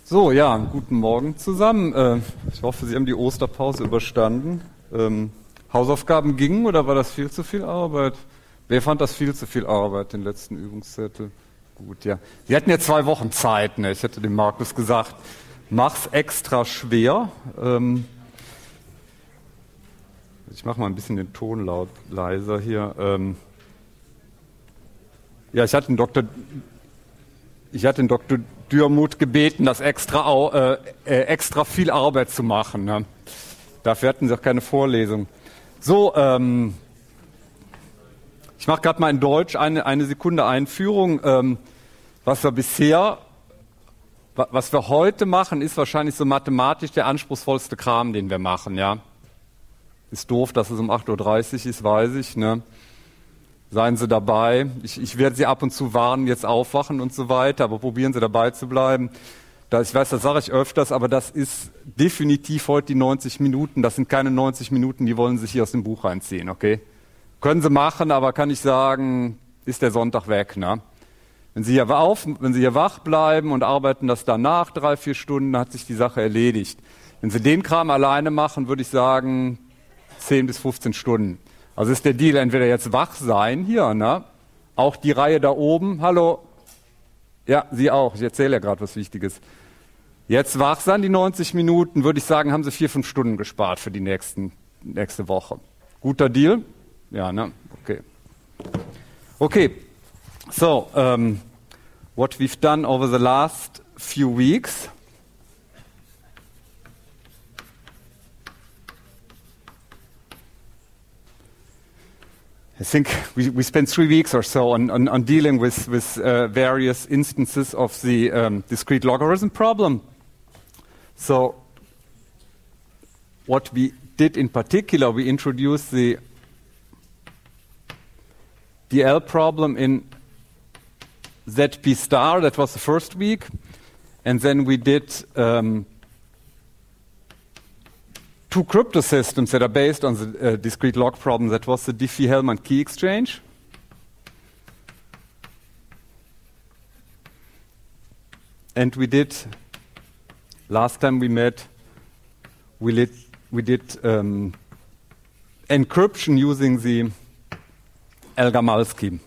So, ja, guten Morgen zusammen. Ich hoffe, Sie haben die Osterpause überstanden. Hausaufgaben gingen oder war das viel zu viel Arbeit? Wer fand das viel zu viel Arbeit, den letzten Übungszettel? Gut, ja. Sie hatten ja 2 Wochen Zeit, ne? Ich hätte dem Markus gesagt, mach's extra schwer. Ich mache mal ein bisschen den Ton leiser hier. Ja, ich hatte den Dr. Dürmuth gebeten, das extra viel Arbeit zu machen. Ne? Dafür hatten sie auch keine Vorlesung. So, ich mache gerade mal in Deutsch eine Sekunde Einführung. Was wir heute machen, ist wahrscheinlich so mathematisch der anspruchsvollste Kram, den wir machen. Ja, ist doof, dass es um 8:30 Uhr ist, weiß ich. Ne? Seien Sie dabei. Ich werde Sie ab und zu warnen, jetzt aufwachen und so weiter, aber probieren Sie dabei zu bleiben. Ich weiß, das sage ich öfters, aber das ist definitiv heute die 90 Minuten. Das sind keine 90 Minuten, die wollen Sie sich hier aus dem Buch reinziehen, okay? Können Sie machen, aber kann ich sagen, ist der Sonntag weg, ne? Wenn Sie hier wach bleiben und arbeiten das danach 3-4 Stunden, hat sich die Sache erledigt. Wenn Sie den Kram alleine machen, würde ich sagen 10 bis 15 Stunden. Also ist der Deal, entweder jetzt wach sein, hier, ne? Auch die Reihe da oben, hallo, ja, Sie auch, ich erzähle ja gerade was Wichtiges. Jetzt wach sein, die 90 Minuten, würde ich sagen, haben Sie 4-5 Stunden gespart für die nächste Woche. Guter Deal? Ja, ne? Okay. Okay, so, what we've done over the last few weeks. I think we spent 3 weeks or so on dealing with various instances of the discrete logarithm problem. So what we did in particular, we introduced the DL problem in ZP star, that was the first week, and then we did 2 crypto systems that are based on the discrete log problem. That was the Diffie-Hellman key exchange. And we did, last time we met, we did encryption using the Elgamal scheme.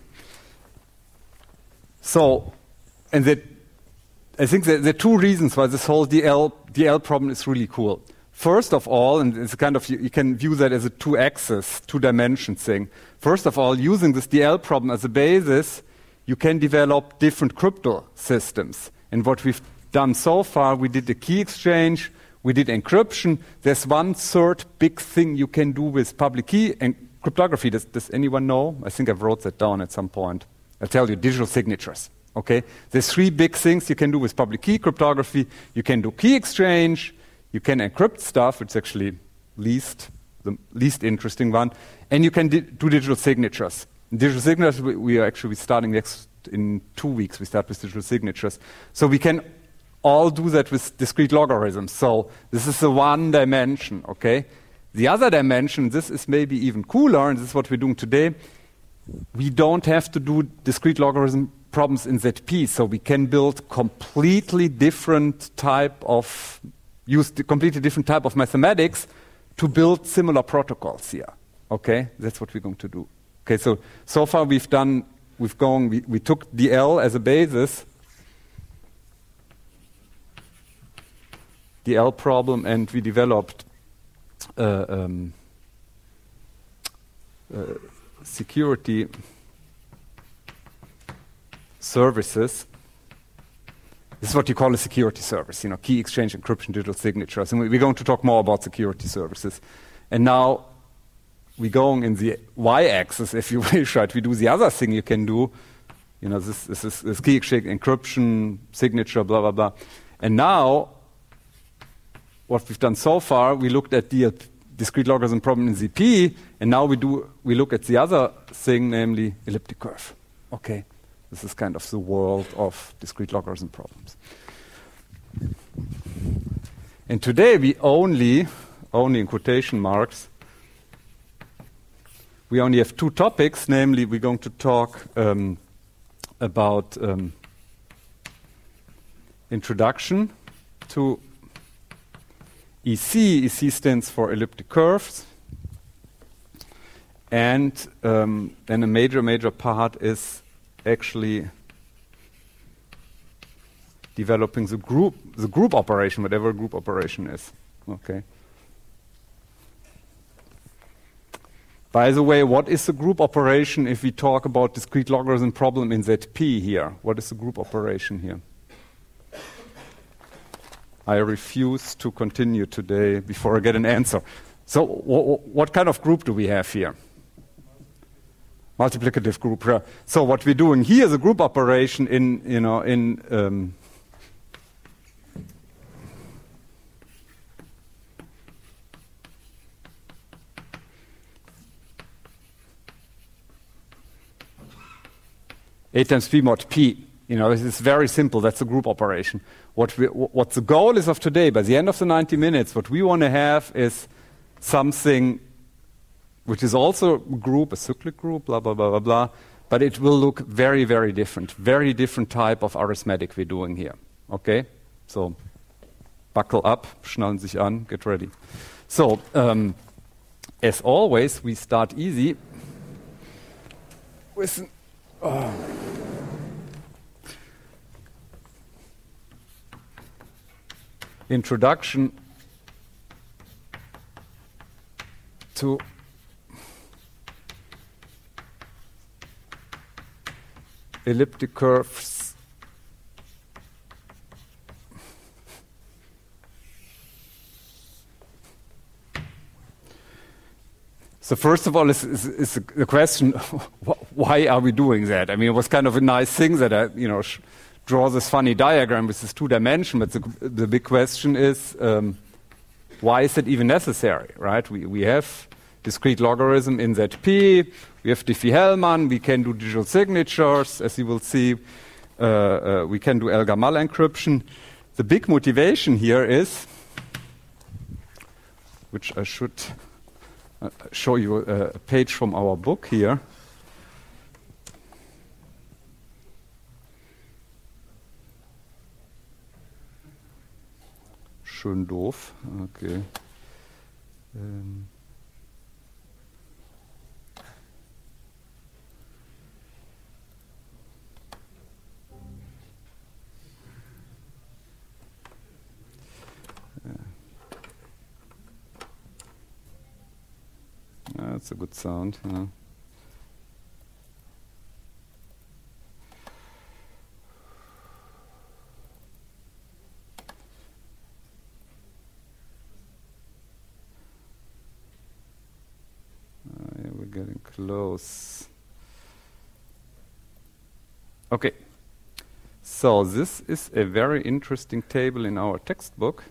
So, and I think there are 2 reasons why this whole DL problem is really cool. First of all, and it's kind of, you can view that as a 2-axis, 2-dimension thing. First of all, using this DL problem as a basis, you can develop different crypto systems. And what we've done so far, we did the key exchange, we did encryption. There's 1/3 big thing you can do with public key and cryptography. Does anyone know? I think I wrote that down at some point. I'll tell you, digital signatures. Okay? There's 3 big things you can do with public key cryptography. You can do key exchange, you can encrypt stuff, it's actually the least interesting one, and you can do digital signatures. In digital signatures, we are actually starting in 2 weeks, we start with digital signatures. So we can all do that with discrete logarithms. So this is the 1 dimension, okay? The other dimension, this is maybe even cooler, and this is what we're doing today. We don't have to do discrete logarithm problems in ZP, so we can build completely different type of mathematics to build similar protocols here. Okay, that's what we're going to do. Okay, so far we took DL as a basis, DL problem, and we developed security services. This is what you call a security service, key exchange, encryption, digital signatures. And we're going to talk more about security services. And now we're going in the y-axis, if you wish, right? We do the other thing you can do. This is key exchange, encryption, signature, blah, blah, blah. And now, what we've done so far, we looked at the discrete logarithm problem in ZP, and now we look at the other thing, namely elliptic curve. Okay. This is kind of the world of discrete logarithm problems. And today we only in quotation marks, we only have 2 topics, namely we're going to talk about introduction to EC. EC stands for elliptic curves. And then a major part is actually developing the group operation, whatever group operation is. Okay. By the way, what is the group operation if we talk about discrete logarithm problem in ZP here? What is the group operation here? I refuse to continue today before I get an answer. So what kind of group do we have here? Multiplicative group. So what we're doing here is a group operation in 8 times p mod p. It's very simple. That's a group operation. What the goal is of today, by the end of the 90 minutes, what we want to have is something which is also a group, a cyclic group, blah, blah, blah, blah, blah. But it will look very, very different. Very different type of arithmetic we're doing here. Okay? So, buckle up, schnallen sich an, get ready. So, as always, we start easy with introduction to elliptic curves So first of all, is the question, why are we doing that? I mean, it was kind of a nice thing that I, draw this funny diagram with this 2-dimension, but the big question is, why is it even necessary, right? We have discrete logarithm in ZP, we have Diffie-Hellman, we can do digital signatures, as you will see, we can do El-Gamal encryption. The big motivation here is, which I should show you a page from our book here. Schön doof. Okay. That's a good sound. Yeah. Yeah, we're getting close. Okay. So this is a very interesting table in our textbook.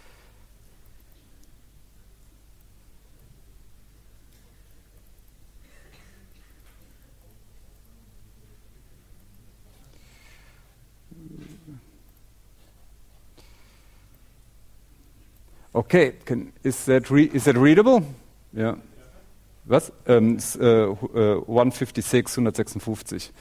Okay, is that readable? Yeah. Was? 156, 156.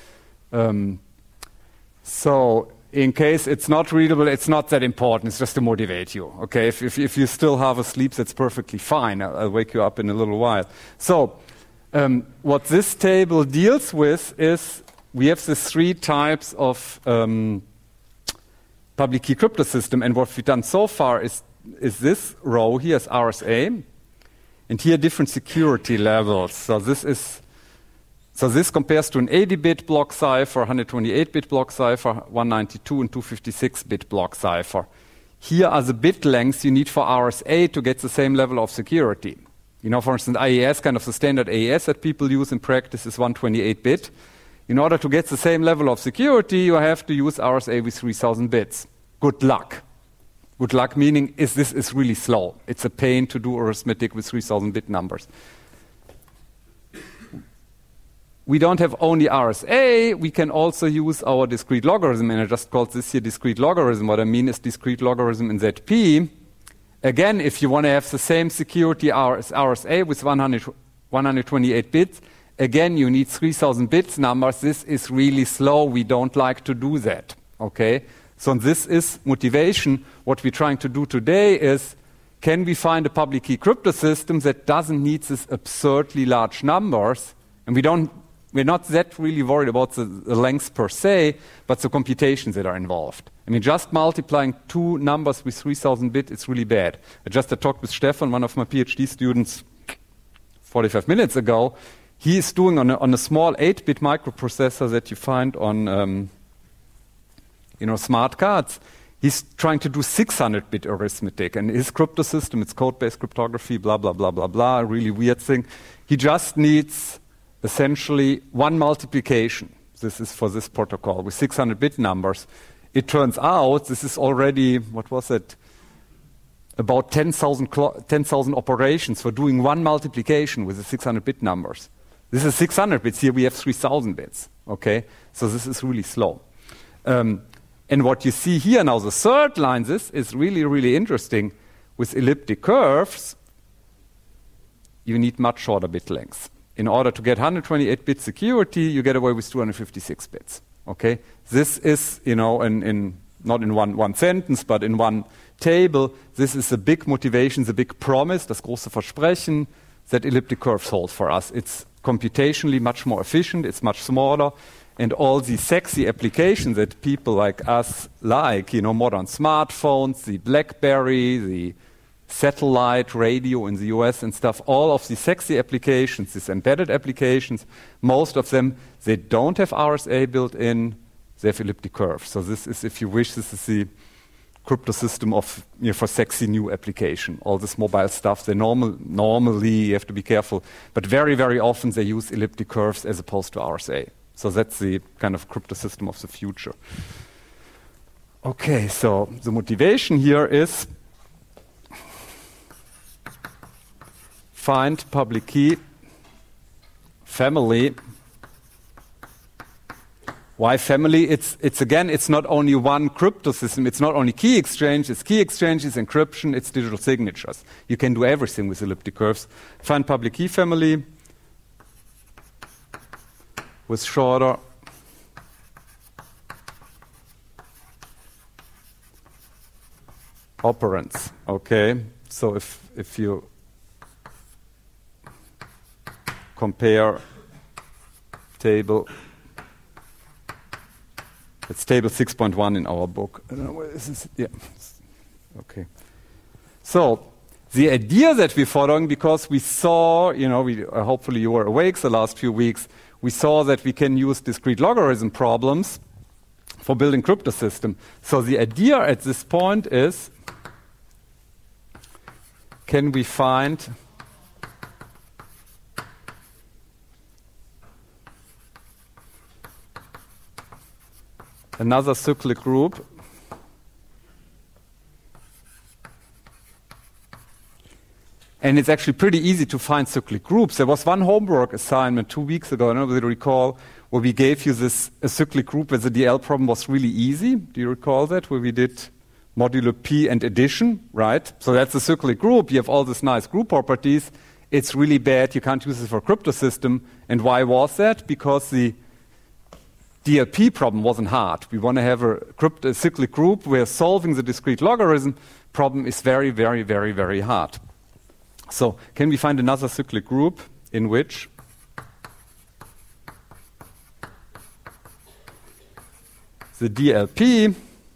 So, in case it's not readable, it's not that important. It's just to motivate you. Okay, if you still have a sleep, that's perfectly fine. I'll wake you up in a little while. So, what this table deals with is we have the 3 types of public key crypto system, and what we've done so far is this row here is RSA, and here different security levels. So this compares to an 80-bit block cipher, 128-bit block cipher, 192 and 256-bit block cipher. Here are the bit lengths you need for RSA to get the same level of security. For instance, IAS, kind of the standard AES that people use in practice is 128-bit. In order to get the same level of security, you have to use RSA with 3,000 bits. Good luck. Good luck meaning this is really slow. It's a pain to do arithmetic with 3,000 bit numbers. We don't have only RSA, we can also use our discrete logarithm, and I just called this here discrete logarithm. What I mean is discrete logarithm in ZP. Again, if you want to have the same security as RSA with 128 bits, again, you need 3,000 bits numbers. This is really slow. We don't like to do that. Okay? So this is motivation. What we're trying to do today is, can we find a public key crypto system that doesn't need these absurdly large numbers? And we're not that really worried about the length per se, but the computations that are involved. I mean, just multiplying two numbers with 3,000 bits is really bad. I just talked with Stefan, one of my PhD students, 45 minutes ago. He is doing on a small 8-bit microprocessor that you find on smart cards. He's trying to do 600-bit arithmetic, and his crypto system, it's code-based cryptography, blah, blah, blah, blah, blah, a really weird thing. He just needs essentially one multiplication. This is for this protocol with 600-bit numbers. It turns out this is already, what was it, about 10,000 operations for doing one multiplication with the 600-bit numbers. This is 600 bits. Here we have 3,000 bits. Okay, so this is really slow. And what you see here now, the third line, this is really, really interesting. With elliptic curves, you need much shorter bit lengths. In order to get 128-bit security, you get away with 256 bits. Okay, this is, not in one sentence, but in one table. This is a big motivation, the big promise, das große Versprechen that elliptic curves hold for us. It's computationally much more efficient. It's much smaller. And all the sexy applications that people like us like, modern smartphones, the BlackBerry, the satellite radio in the US and stuff, all of the sexy applications, these embedded applications, most of them, they don't have RSA built in, they have elliptic curves. So this is, if you wish, this is the crypto system of for sexy new application. All this mobile stuff, they normally, you have to be careful, but very, very often they use elliptic curves as opposed to RSA. So that's the kind of crypto system of the future. Okay, so the motivation here is find public key family. Why family? It's again, it's not only one crypto system. It's not only key exchange. It's key exchange, it's encryption, it's digital signatures. You can do everything with elliptic curves. Find public key family with shorter operands. Okay, so if you compare table, it's table 6.1 in our book. I don't know where this is. Yeah. Okay. So the idea that we're following, because we saw, hopefully you were awake the last few weeks, we saw that we can use discrete logarithm problems for building crypto system. So the idea at this point is, can we find another cyclic group and it's actually pretty easy to find cyclic groups. There was one homework assignment 2 weeks ago, I don't know if you recall, where we gave you a cyclic group where the DL problem was really easy. Do you recall that? Where we did modulo P and addition, right? So that's a cyclic group. You have all these nice group properties. It's really bad. You can't use it for a crypto system. And why was that? Because the DLP problem wasn't hard. We want to have a cyclic group where solving the discrete logarithm problem is very, very, very, very hard. So can we find another cyclic group in which the DLP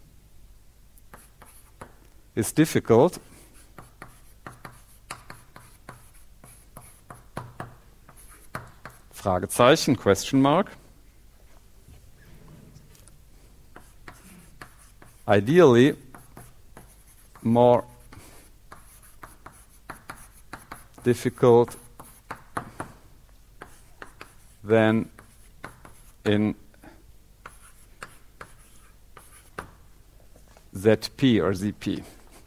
is difficult Fragezeichen, question mark. Ideally, more difficult than in ZP or ZP.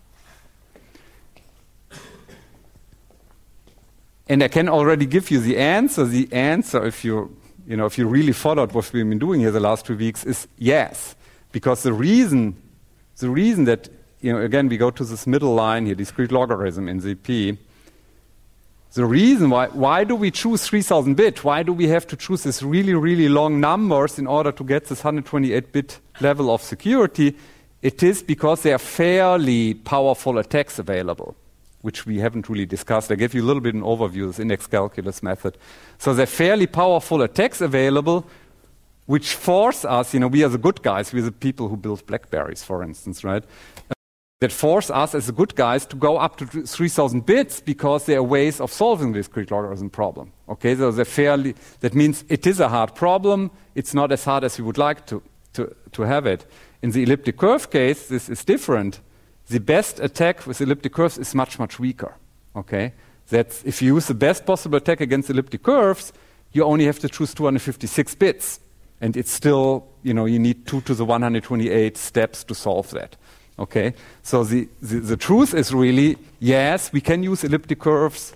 And I can already give you the answer. The answer, if you really followed what we've been doing here the last 2 weeks, is yes. Because the reason that, again, we go to this middle line here, discrete logarithm in ZP. The reason why do we choose 3,000 bit? Why do we have to choose this really, really long numbers in order to get this 128-bit level of security? It is because there are fairly powerful attacks available, which we haven't really discussed. I gave you a little bit an overview of this index calculus method. So there are fairly powerful attacks available, which force us, we are the good guys, we're the people who build BlackBerries, for instance, right? That force us as the good guys to go up to 3,000 bits because there are ways of solving the discrete logarithm problem. Okay, so that means it is a hard problem. It's not as hard as we would like to have it. In the elliptic curve case, this is different. The best attack with elliptic curves is much, much weaker. Okay, that's if you use the best possible attack against elliptic curves, you only have to choose 256 bits, and it's still, you need 2 to the 128 steps to solve that. Okay, so the truth is really, yes, we can use elliptic curves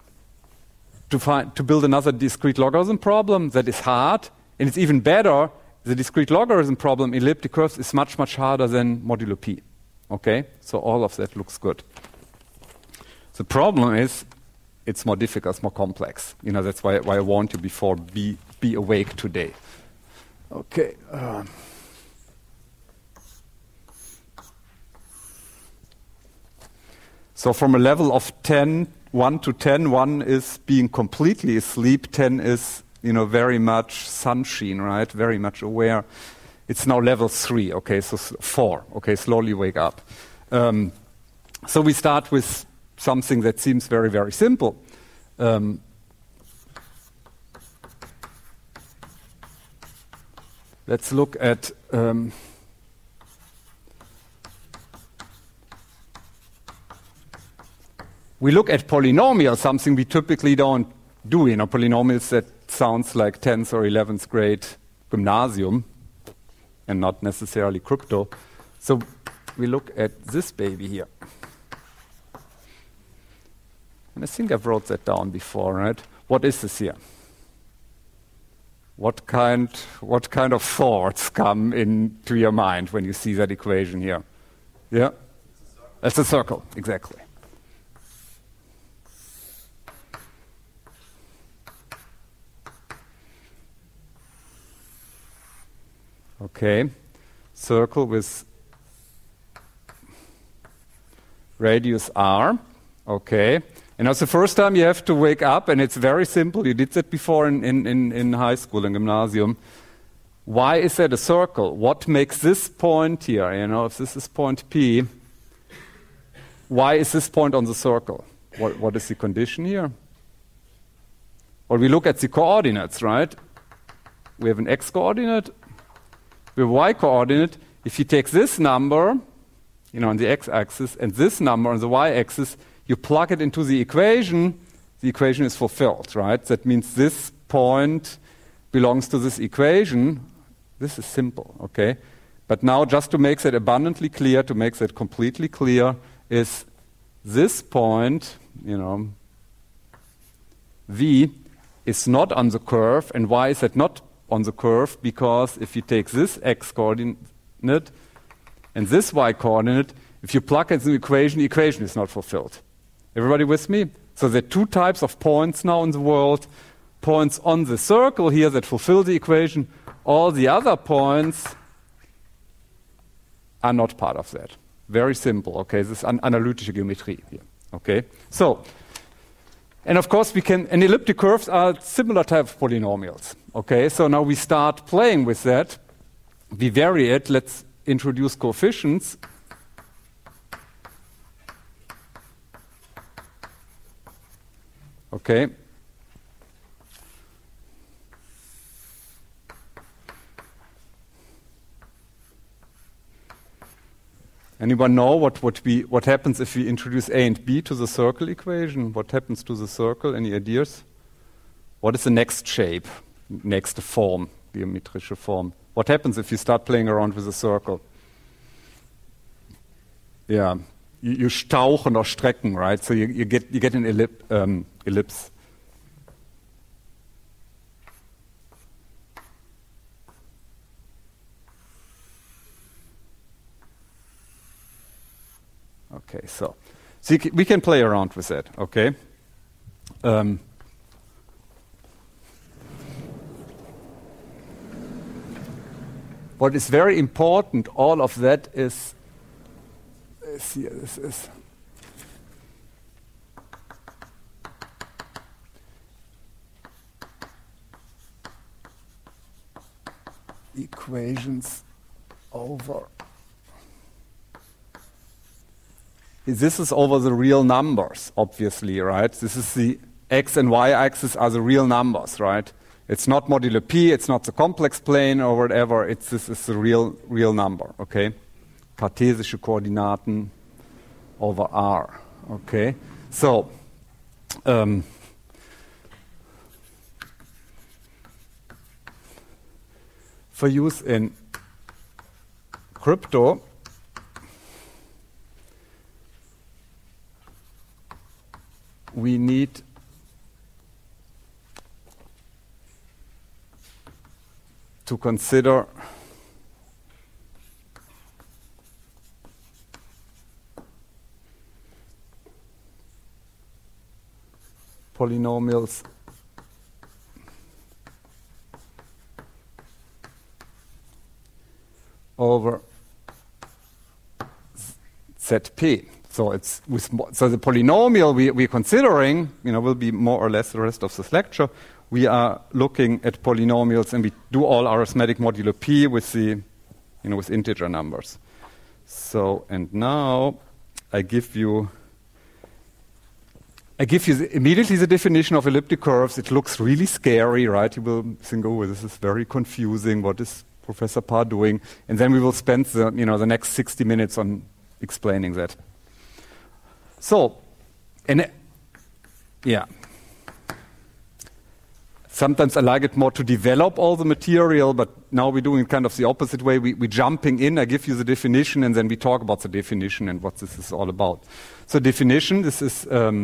to build another discrete logarithm problem that is hard, and it's even better. The discrete logarithm problem in elliptic curves is much, much harder than modulo p. Okay, so all of that looks good. The problem is it's more difficult, it's more complex. That's why I warned you before, be awake today. Okay. So from a level of 1 to 10, 1 is being completely asleep, 10 is very much sunshine, right? Very much aware. It's now level 3, okay, so 4, okay, slowly wake up. So we start with something that seems very, very simple. Let's look at we look at polynomials, something we typically don't do. Polynomials that sounds like 10th or 11th grade gymnasium and not necessarily crypto. So we look at this baby here. And I think I've wrote that down before, right? What is this here? What kind of thoughts come into your mind when you see that equation here? Yeah? It's a circle, exactly. Okay, circle with radius r. Okay, and that's the first time you have to wake up, and it's very simple. You did that before in high school, in gymnasium. Why is that a circle? What makes this point here? If this is point P, why is this point on the circle? What is the condition here? Well, we look at the coordinates, right? We have an x-coordinate. The y-coordinate, if you take this number, on the x-axis, and this number on the y-axis, you plug it into the equation is fulfilled, right? That means this point belongs to this equation. This is simple, okay? But now, just to make that abundantly clear, to make that completely clear, is this point, V, is not on the curve. And why is that not on the curve? Because if you take this x-coordinate and this y-coordinate, if you plug it into the equation is not fulfilled. Everybody with me? So there are two types of points now in the world. Points on the circle here that fulfill the equation. All the other points are not part of that. Very simple, okay? This is analytische Geometrie here, okay? So, and of course and elliptic curves are similar type of polynomials. Okay, so now we start playing with that. We vary it. Let's introduce coefficients. Okay. Anyone know what happens if we introduce a and b to the circle equation? What happens to the circle? Any ideas? What is the next shape? Next form, geometrische Form. What happens if you start playing around with a circle? Yeah, you stauchen or strecken, right? So you get an ellipse. Okay, so we can play around with that. Okay. what is very important, all of that is here, this is equations over. This is over the real numbers, obviously, right? This is the x and y axis are the real numbers, right? It's not modulo p, it's not the complex plane or whatever. This is the real number, okay? Kartesische Koordinaten over R, okay? So, for use in crypto, we need to consider polynomials over ZP. So it's so the polynomial we're considering, will be more or less the rest of this lecture. We are looking at polynomials, and we do all arithmetic modulo p with the, with integer numbers. So, and now I give you immediately the definition of elliptic curves. It looks really scary, right? You will think, oh, this is very confusing. What is Professor Paar doing? And then we will spend the next 60 minutes on explaining that. So, sometimes I like it more to develop all the material, but now we're doing kind of the opposite way. We're jumping in, I give you the definition, and then we talk about the definition and what this is all about. So definition, this is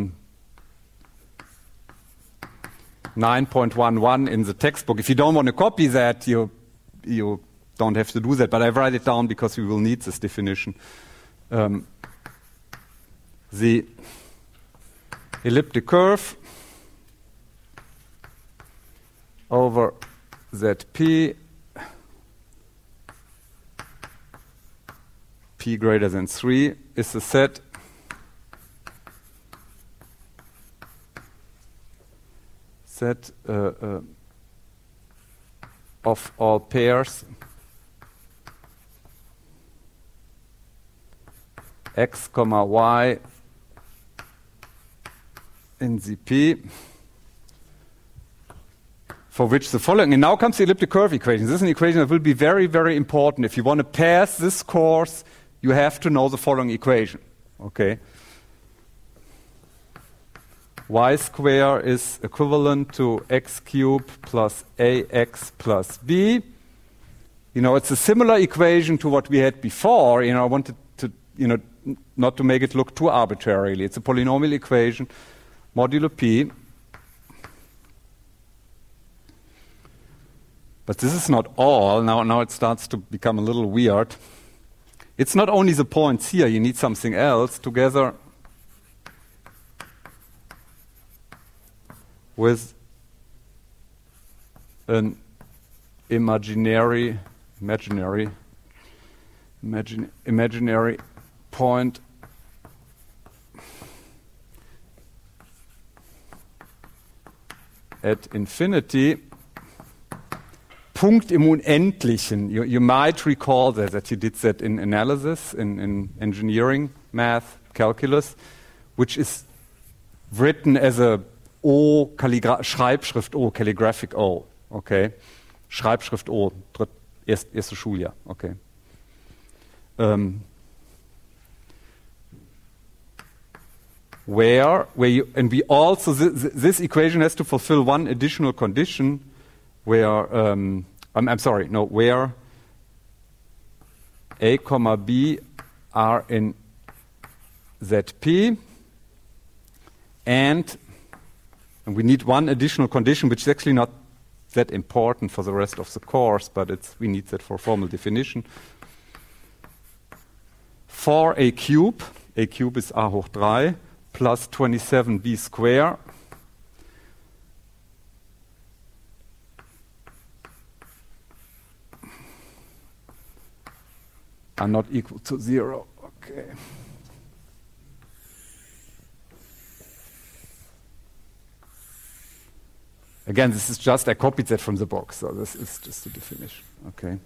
9.11 in the textbook. If you don't want to copy that, you don't have to do that, but I write it down because we will need this definition. The elliptic curve over ZP, p greater than 3, is a set of all pairs x, y in the P, for which the following, and now comes the elliptic curve equation. This is an equation that will be very, very important. If you want to pass this course, you have to know the following equation, okay? Y square is equivalent to x cubed plus ax plus b. It's a similar equation to what we had before. I wanted to, not to make it look too arbitrarily. It's a polynomial equation, modulo p. But this is not all. Now it starts to become a little weird. It's not only the points here. You need something else together with an imaginary point at infinity. Punkt im Unendlichen. You might recall that you did that in analysis, in engineering, math, calculus, which is written as a O, Schreibschrift O, calligraphic O, okay? Schreibschrift O, erste Schuljahr, okay? Where you, and we also, this equation has to fulfill one additional condition, where, where a comma b are in ZP, and we need one additional condition, which is actually not that important for the rest of the course, but we need that for formal definition. For a cube is a hoch 3 plus 27b square are not equal to 0. Okay. Again, this is just, I copied that from the book, so this is just the definition. Okay.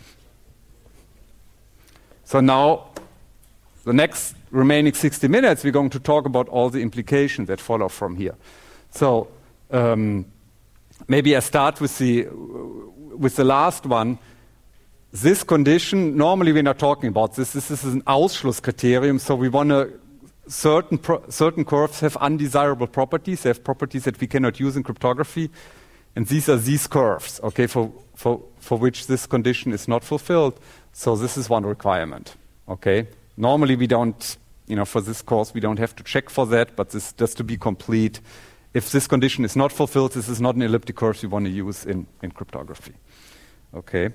So now, the next remaining 60 minutes, we're going to talk about all the implications that follow from here. So maybe I start with the last one. This condition, normally we're not talking about this. This is an Ausschlusskriterium, so we want to certain curves have undesirable properties. They have properties that we cannot use in cryptography, and these are these curves, okay, for which this condition is not fulfilled. So this is one requirement, okay. Normally we don't, for this course we don't have to check for that, but this just to be complete. If this condition is not fulfilled, this is not an elliptic curve we want to use in cryptography, okay.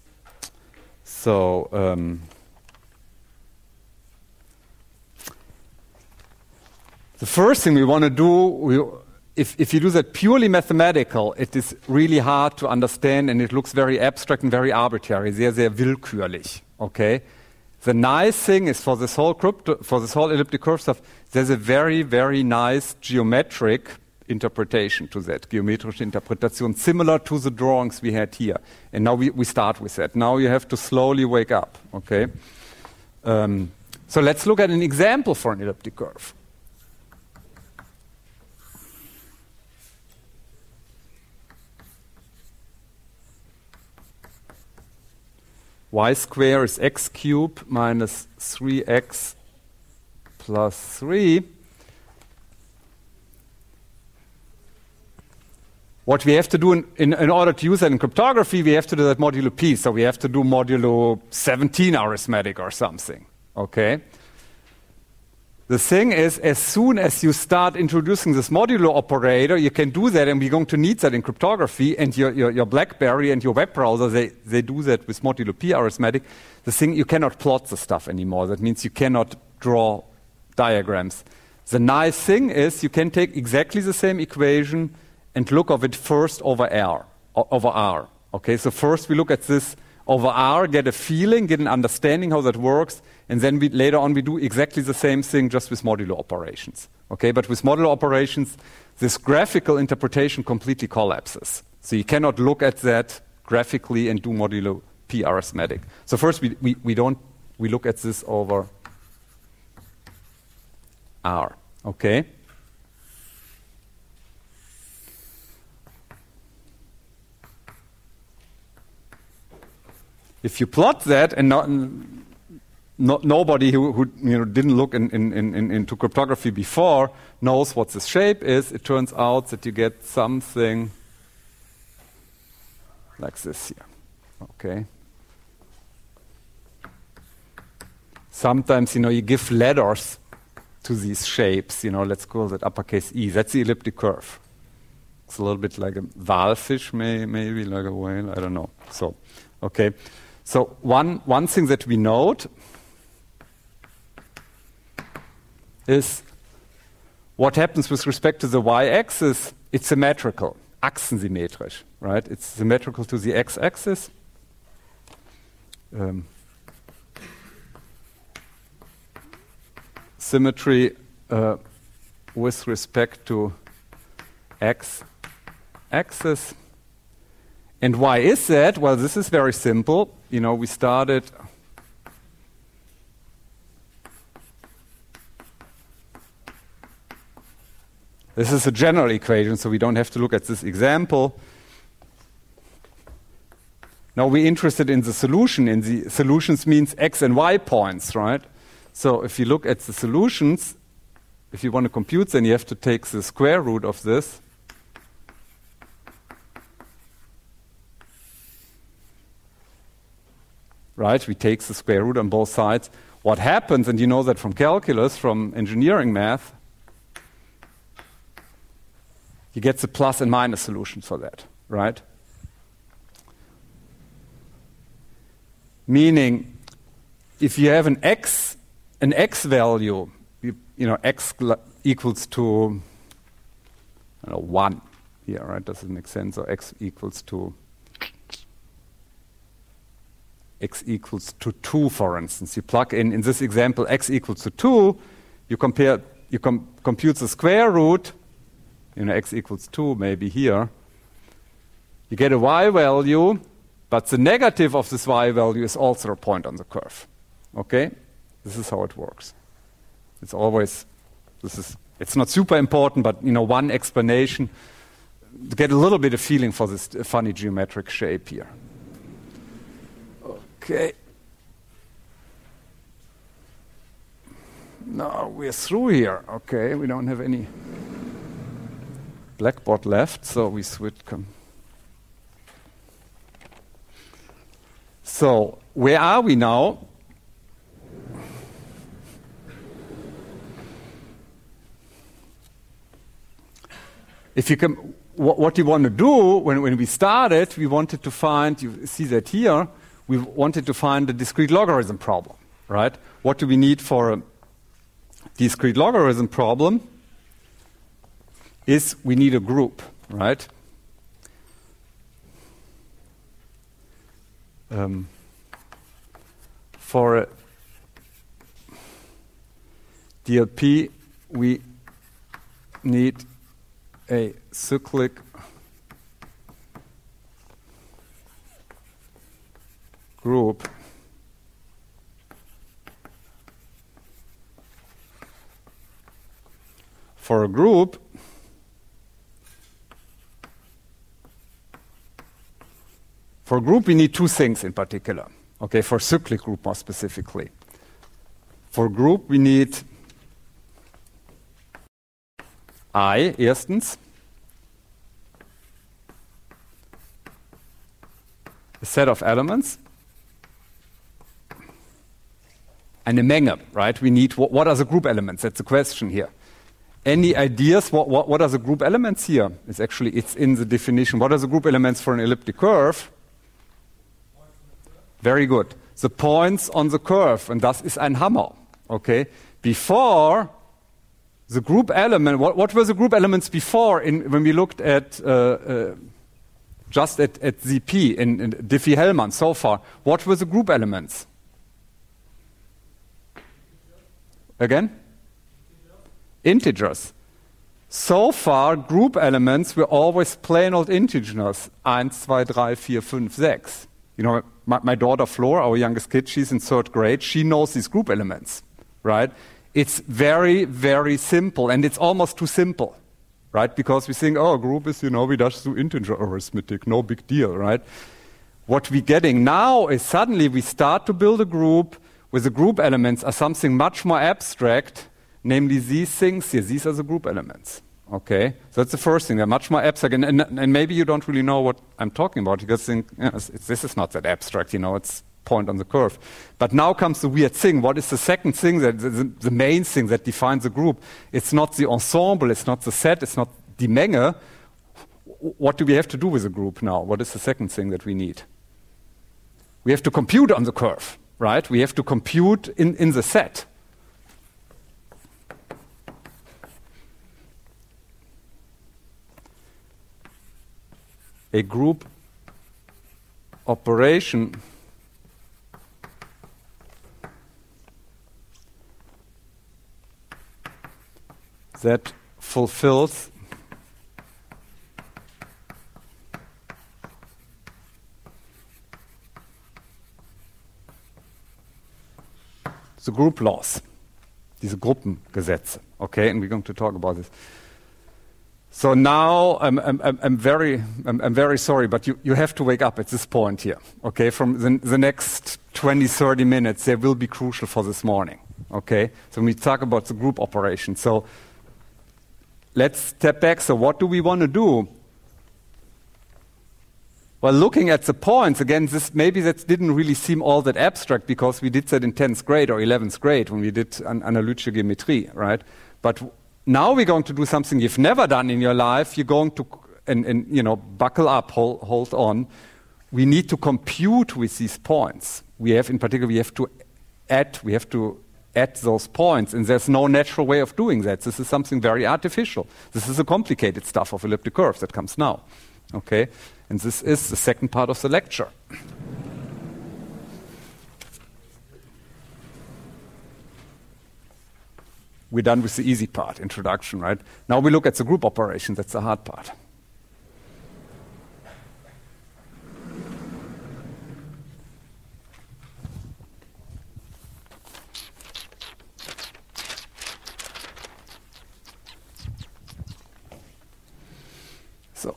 So the first thing we want to do, if you do that purely mathematical, it is really hard to understand and it looks very abstract and very arbitrary, sehr, sehr willkürlich. Okay? The nice thing is for this whole elliptic curve stuff, there's a very, very nice geometric interpretation to that, geometrische Interpretation, similar to the drawings we had here. And now we start with that. Now you have to slowly wake up. Okay? So let's look at an example for an elliptic curve. Y square is x cubed minus 3x plus 3. What we have to do in order to use that in cryptography, we have to do that modulo p. So we have to do modulo 17 arithmetic or something. Okay? The thing is, as soon as you start introducing this modulo operator, you can do that, and we're going to need that in cryptography, and your BlackBerry and your web browser, they do that with modulo p arithmetic. The thing, you cannot plot the stuff anymore. That means you cannot draw diagrams. The nice thing is you can take exactly the same equation and look of it first over R. Okay, so first we look at this over R, get a feeling, get an understanding how that works, and then later on we do exactly the same thing just with modulo operations. Okay, but with modulo operations, this graphical interpretation completely collapses. So you cannot look at that graphically and do modulo p arithmetic. So first we look at this over R. Okay. If you plot that, and nobody who didn't look into cryptography before knows what this shape is, it turns out that you get something like this here. Okay. Sometimes you give letters to these shapes. Let's call that uppercase E. That's the elliptic curve. It's a little bit like a whalefish, maybe like a whale. I don't know. So, okay. So one thing that we note is what happens with respect to the y-axis. It's symmetrical, achsensymmetrisch, right? It's symmetrical to the x-axis. Symmetry with respect to x-axis. And why is that? Well, this is very simple. We started this is a general equation, so we don't have to look at this example. Now we're interested in the solution. And the solutions means x and y points, right? So if you look at the solutions, if you want to compute, then you have to take the square root of this. Right, we take the square root on both sides. What happens, and you know that from calculus, from engineering math, you get the plus and minus solution for that, right? Meaning, if you have an x value, x equals to 1 here, right? Does it make sense? So x equals to x equals to 2, for instance. You plug in this example, x equals to 2, you compute the square root, x equals 2, maybe here. You get a y value, but the negative of this y value is also a point on the curve. Okay? This is how it works. It's always, it's not super important, but one explanation to get a little bit of feeling for this funny geometric shape here. Okay. Now we're through here. Okay, we don't have any blackboard left, so we switch. So where are we now? If you can, what you want to do when we started, we wanted to find. You see that here. We wanted to find a discrete logarithm problem, right? What do we need for a discrete logarithm problem? Is we need a group, right? For a DLP, we need a cyclic group for a group we need two things in particular. Okay, for a cyclic group more specifically. For a group we need I, erstens, a set of elements, and a Menge, right? We need, what are the group elements? That's the question here. Any ideas, what are the group elements here? It's in the definition. What are the group elements for an elliptic curve? Very good. The points on the curve, and das ist ein Hammer, okay? Before, the group element, what were the group elements before when we looked at just at ZP in Diffie-Hellman so far? What were the group elements? Again? Integers. So far, group elements were always plain old integers. 1, 2, 3, 4, 5, 6. My daughter Flor, our youngest kid, she's in 3rd grade. She knows these group elements, right? It's very, very simple, and it's almost too simple, right? Because we think, a group is, we just do integer arithmetic, no big deal, right? What we're getting now is suddenly we start to build a group where the group elements are something much more abstract, namely these things here. These are the group elements, okay? So that's the first thing. They're much more abstract, and maybe you don't really know what I'm talking about. You just think, this is not that abstract, it's point on the curve. But now comes the weird thing. What is the second thing, the main thing that defines the group? It's not the ensemble, it's not the set, it's not die Menge. What do we have to do with the group now? What is the second thing that we need? We have to compute on the curve, right? We have to compute in the set. A group operation that fulfills the group laws, diese Gruppengesetze. Okay, and we're going to talk about this. So now I'm very sorry, but you have to wake up at this point here. Okay, from the next 20, 30 minutes, they will be crucial for this morning. Okay, so we talk about the group operation. So let's step back. So what do we want to do? Well, looking at the points, again, maybe that didn't really seem all that abstract because we did that in 10th grade or 11th grade when we did analytische Geometrie, right? But now we're going to do something you've never done in your life. You're going to, buckle up, hold on. We need to compute with these points. We have to add those points, and there's no natural way of doing that. This is something very artificial. This is the complicated stuff of elliptic curves that comes now. Okay? And this is the second part of the lecture. we're done with the easy part, introduction, right? Now we look at the group operation. That's the hard part. So,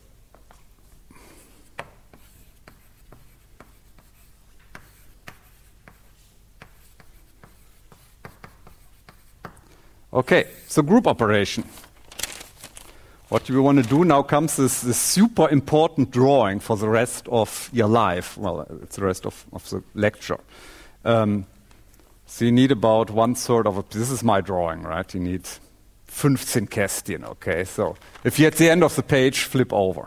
okay, so group operation. What you want to do now comes this super important drawing for the rest of your life. Well, it's the rest of the lecture. So you need about 1/3 of this is my drawing, right? You need 15 Kästchen, okay? So if you're at the end of the page, flip over.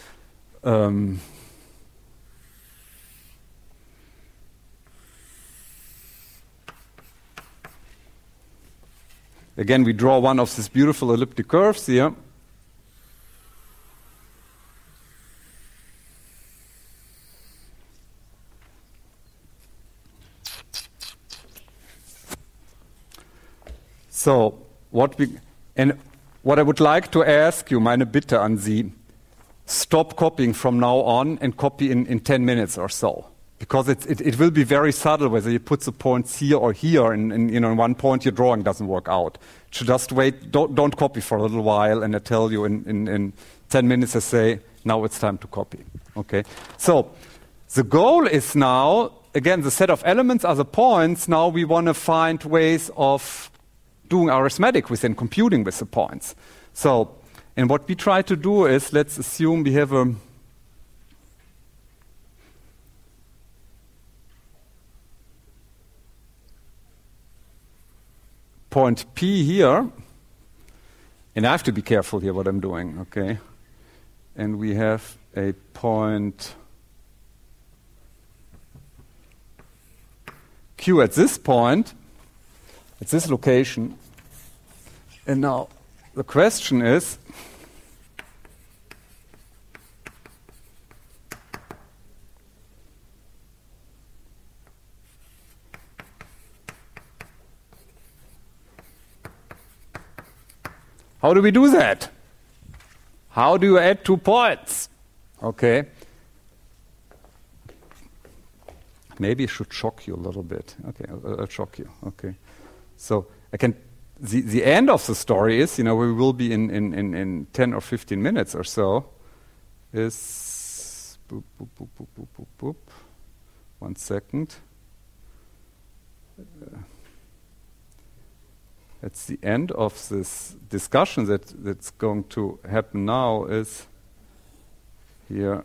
Again, we draw one of these beautiful elliptic curves here. So, what I would like to ask you, meine Bitte an Sie, stop copying from now on and copy in 10 minutes or so. Because it will be very subtle whether you put the points here or here, and in one point your drawing doesn't work out. So just wait, don't copy for a little while, and I tell you in 10 minutes I say, now it's time to copy. Okay. So the goal is now, again, the set of elements are the points. Now we want to find ways of doing arithmetic within computing with the points. So, and what we try to do is, let's assume we have a point P here, and I have to be careful here what I'm doing, okay? And we have a point Q at this point, at this location. And now the question is, how do we do that? How do you add 2 points? Okay. Maybe it should shock you a little bit. Okay, I'll shock you. Okay. So I can. The end of the story is, we will be in 10 or 15 minutes or so. Is boop, boop, boop, boop, boop, boop, boop. 1 second. That's the end of this discussion that's going to happen now is here.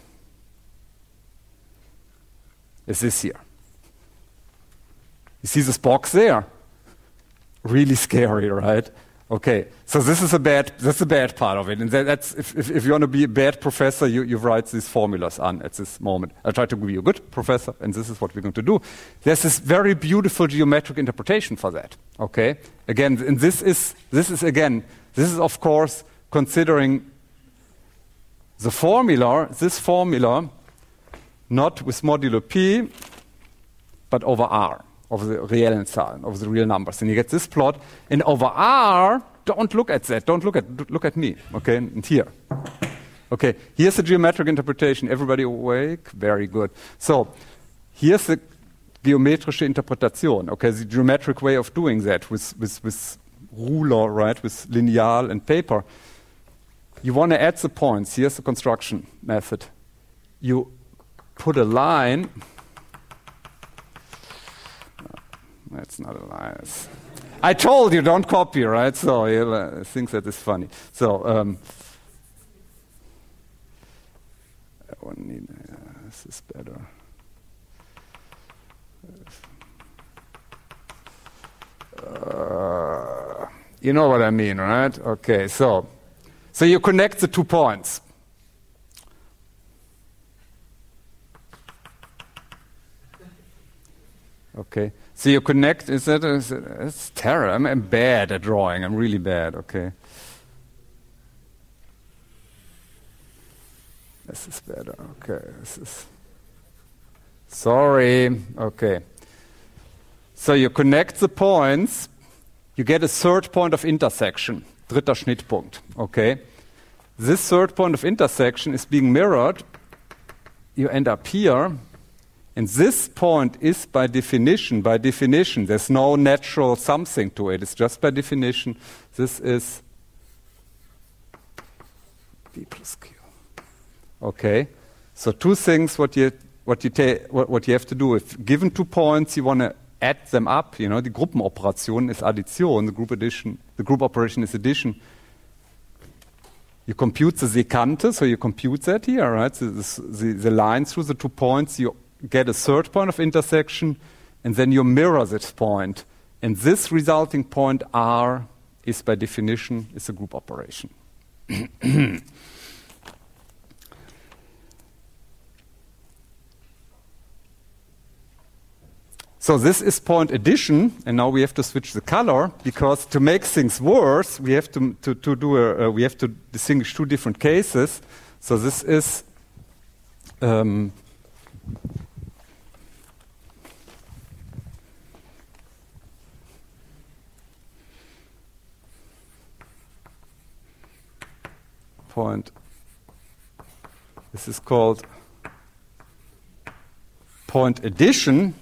Is this here? You see this box there? Really scary, right? Okay, so that's the bad part of it, and that's if you want to be a bad professor, you write these formulas on at this moment. I try to be a good professor, and this is what we're going to do. There's this very beautiful geometric interpretation for that. Okay, again, and this is of course considering the formula. This formula, not with modulo p, but over R. Of the reellen Zahlen, of the real numbers. And you get this plot. And over R, don't look at that. Look at me. Okay, and here. Okay, here's the geometric interpretation. Everybody awake? Very good. So, here's the geometrische Interpretation. Okay, the geometric way of doing that with ruler, right, with lineal and paper. You want to add the points. Here's the construction method. You put a line. That's not a lie. I told you, don't copy, right? So I think that is funny. So this is better. You know what I mean, right? Okay, so you connect the 2 points. Okay. So you connect, it's terrible. I'm bad at drawing. I'm really bad, okay. This is better, okay. Sorry, okay. So you connect the points you get a third point of intersection, dritter Schnittpunkt, okay? This third point of intersection is being mirrored. You end up here, and this point is by definition, there's no natural something to it, it's just by definition, this is B plus Q. Okay, so two things what you have to do. If given 2 points, you want to add them up. You know, die Gruppenoperation is Addition. The group operation is addition. You compute the sekante, so you compute that here, right? The line through the 2 points. You get a third point of intersection, and then you mirror this point. And this resulting point R is by definition is a group operation. So this is point addition, and now we have to switch the color, because to make things worse, we have to distinguish 2 different cases. So this is point. This is called point addition.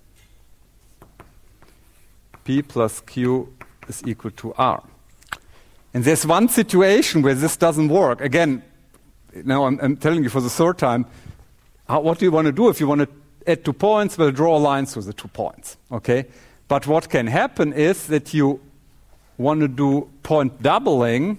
P plus Q is equal to R. And there's one situation where this doesn't work. Again, now I'm telling you for the third time, what do you want to do? If you want to add 2 points, well, draw a line through the 2 points. Okay? But what can happen is that you want to do point doubling,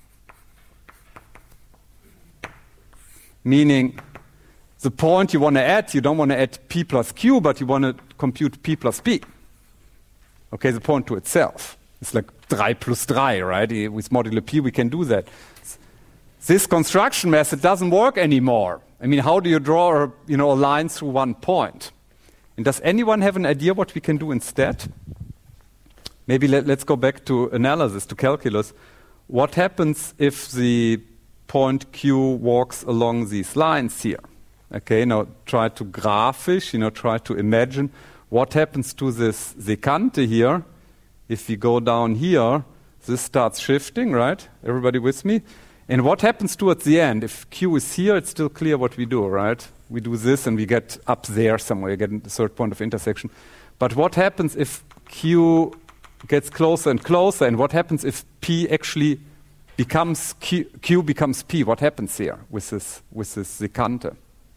meaning the point you want to add, you don't want to add P plus Q, but you want to compute P plus P. Okay, the point to itself. It's like 3 plus 3, right? With modulo P, we can do that. This construction method doesn't work anymore. I mean, how do you draw a line through 1 point? And does anyone have an idea what we can do instead? Maybe let's go back to analysis, to calculus. What happens if the point Q walks along these lines here? Okay, now try to graphish, try to imagine what happens to this sekante here. If we go down here, this starts shifting, right? Everybody with me? And what happens towards the end? If Q is here, it's still clear what we do, right? We do this and we get up there somewhere, you get the third point of intersection. But what happens if Q gets closer and closer? And what happens if P actually becomes Q becomes P? What happens here with this sekante?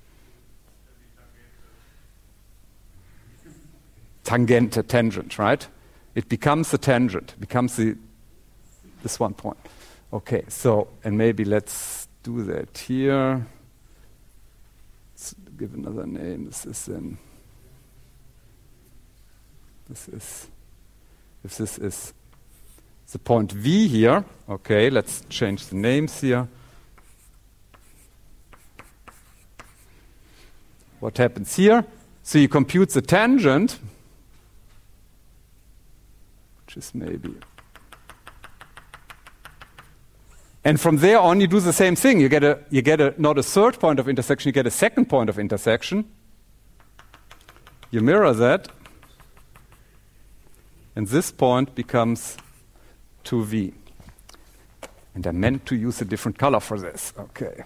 Tangent, right? It becomes a tangent, becomes this 1 point. Okay, so, and maybe let's do that here. Let's give another name. If this is the point V here, okay, let's change the names here. What happens here? So you compute the tangent, which is maybe. And from there on, you do the same thing. You get not a third point of intersection, you get a second point of intersection. You mirror that, and this point becomes 2V. And I meant to use a different color for this. Okay.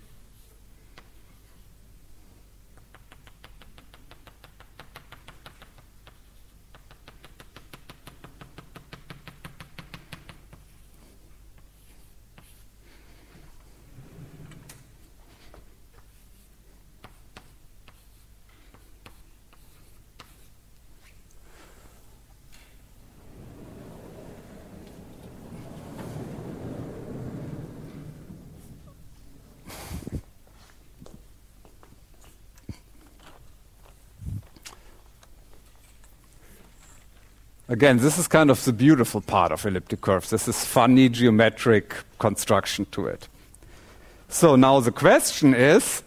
Again, this is kind of the beautiful part of elliptic curves. This is funny geometric construction to it. So now the question is,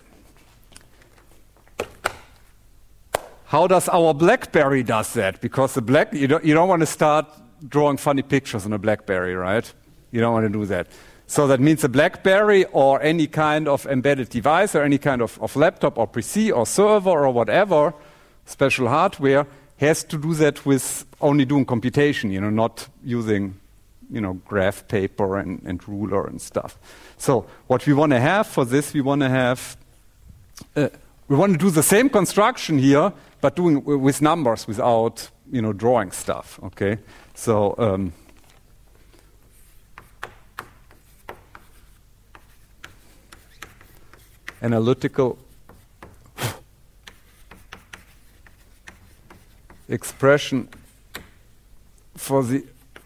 how does our BlackBerry does that? Because you don't want to start drawing funny pictures on a BlackBerry, right? You don't want to do that. So that means a BlackBerry or any kind of embedded device or any kind of laptop or PC or server or whatever, special hardware, has to do that with only doing computation, not using, graph paper and ruler and stuff. So what we want to have for this, we want to have, we want to do the same construction here, but doing with numbers without, drawing stuff, okay? So, analytical expression for the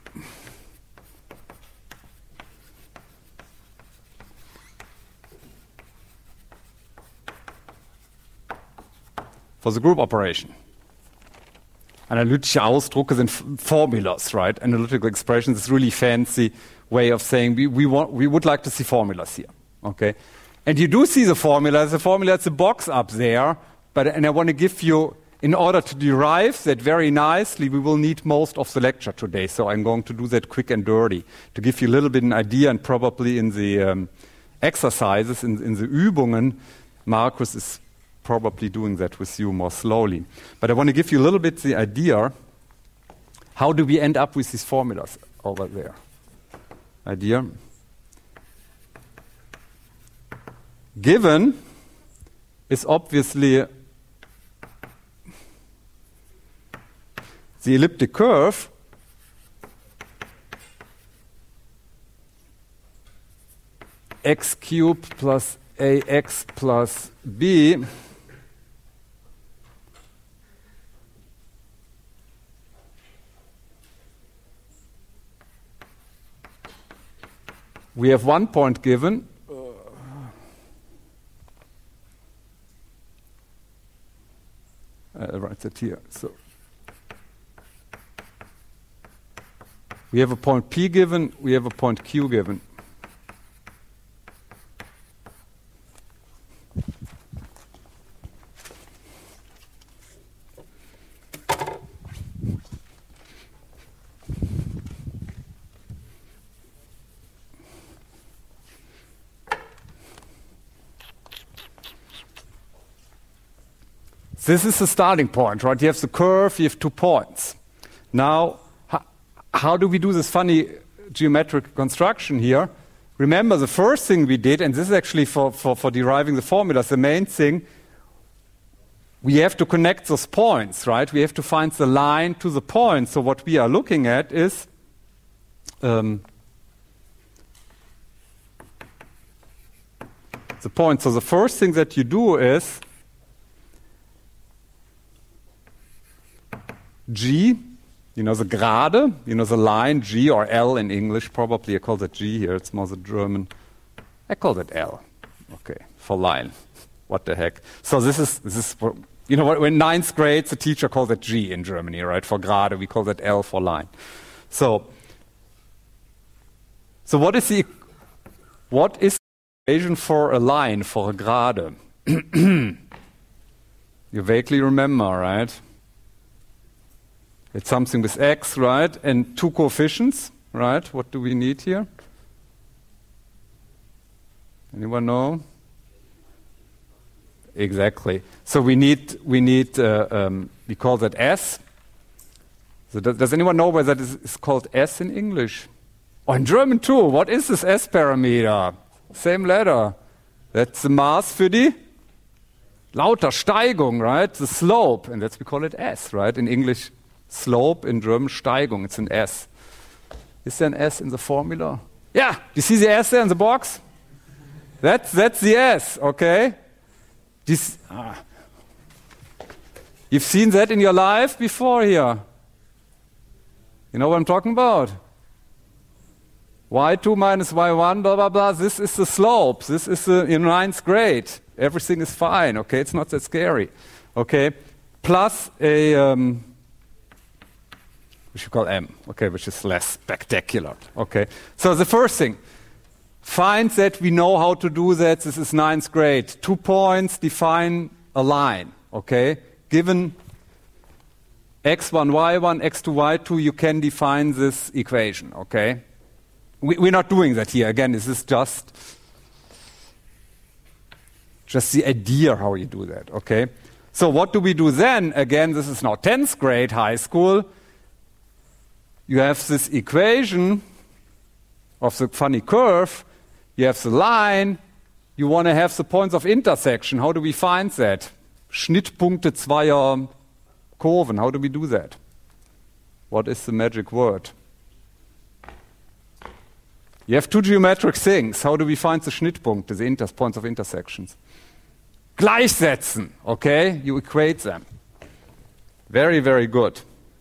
group operation. Analytische Ausdrucke sind formulas, right? Analytical expressions is really fancy way of saying we would like to see formulas here, okay? And you do see the formula. The formula is a box up there, and I want to give you, in order to derive that very nicely, we will need most of the lecture today. So I'm going to do that quick and dirty to give you a little bit an idea, and probably in the exercises, in the Übungen, Markus is probably doing that with you more slowly. But I want to give you a little bit the idea, how do we end up with these formulas over there? Idea. Given is obviously the elliptic curve x cubed plus ax plus b we have one point given. I'll write that here. So we have a point P given, we have a point Q given. This is the starting point, right? You have the curve, you have 2 points. Now, how do we do this funny geometric construction here? Remember, the first thing we did, and this is actually for deriving the formulas, the main thing, we have to connect those points, right? We have to find the line to the point. So what we are looking at is the point. So the first thing that you do is G, the Gerade, the line G or L in English, probably I call that G here, it's more the German. I call that L, okay, for line. What the heck? So this is for, when 9th grade, the teacher calls it G in Germany, right? For Gerade, we call that L for line. So what is the equation for a line, for a Gerade? You vaguely remember, right? It's something with x, right? And 2 coefficients, right? What do we need here? Anyone know? Exactly. So we call that S. So does anyone know whether that is called S in English? Or in German too. What is this S parameter? Same letter. That's the mass für die lauter Steigung, right? The slope. And we call it S, right? In English, slope, in German Steigung, it's an S. Is there an S in the formula? Yeah, you see the S there in the box? That's the S, okay? You've seen that in your life before here. You know what I'm talking about? y2 minus y1, blah, blah, blah. This is the slope. This is in 9th grade. Everything is fine, okay? It's not that scary, okay? Plus a... which we call M, okay, which is less spectacular, okay. So the first thing, find that we know how to do that. This is 9th grade. 2 points, define a line, okay. Given x1, y1, x2, y2, you can define this equation, okay. We're not doing that here. Again, this is just the idea how you do that, okay. So what do we do then? Again, this is now 10th grade high school. You have this equation of the funny curve. You have the line. You want to have the points of intersection. How do we find that? Schnittpunkte zweier Kurven. How do we do that? What is the magic word? You have two geometric things. How do we find the Schnittpunkte, the points of intersections? Gleichsetzen, okay? You equate them. Very, very good.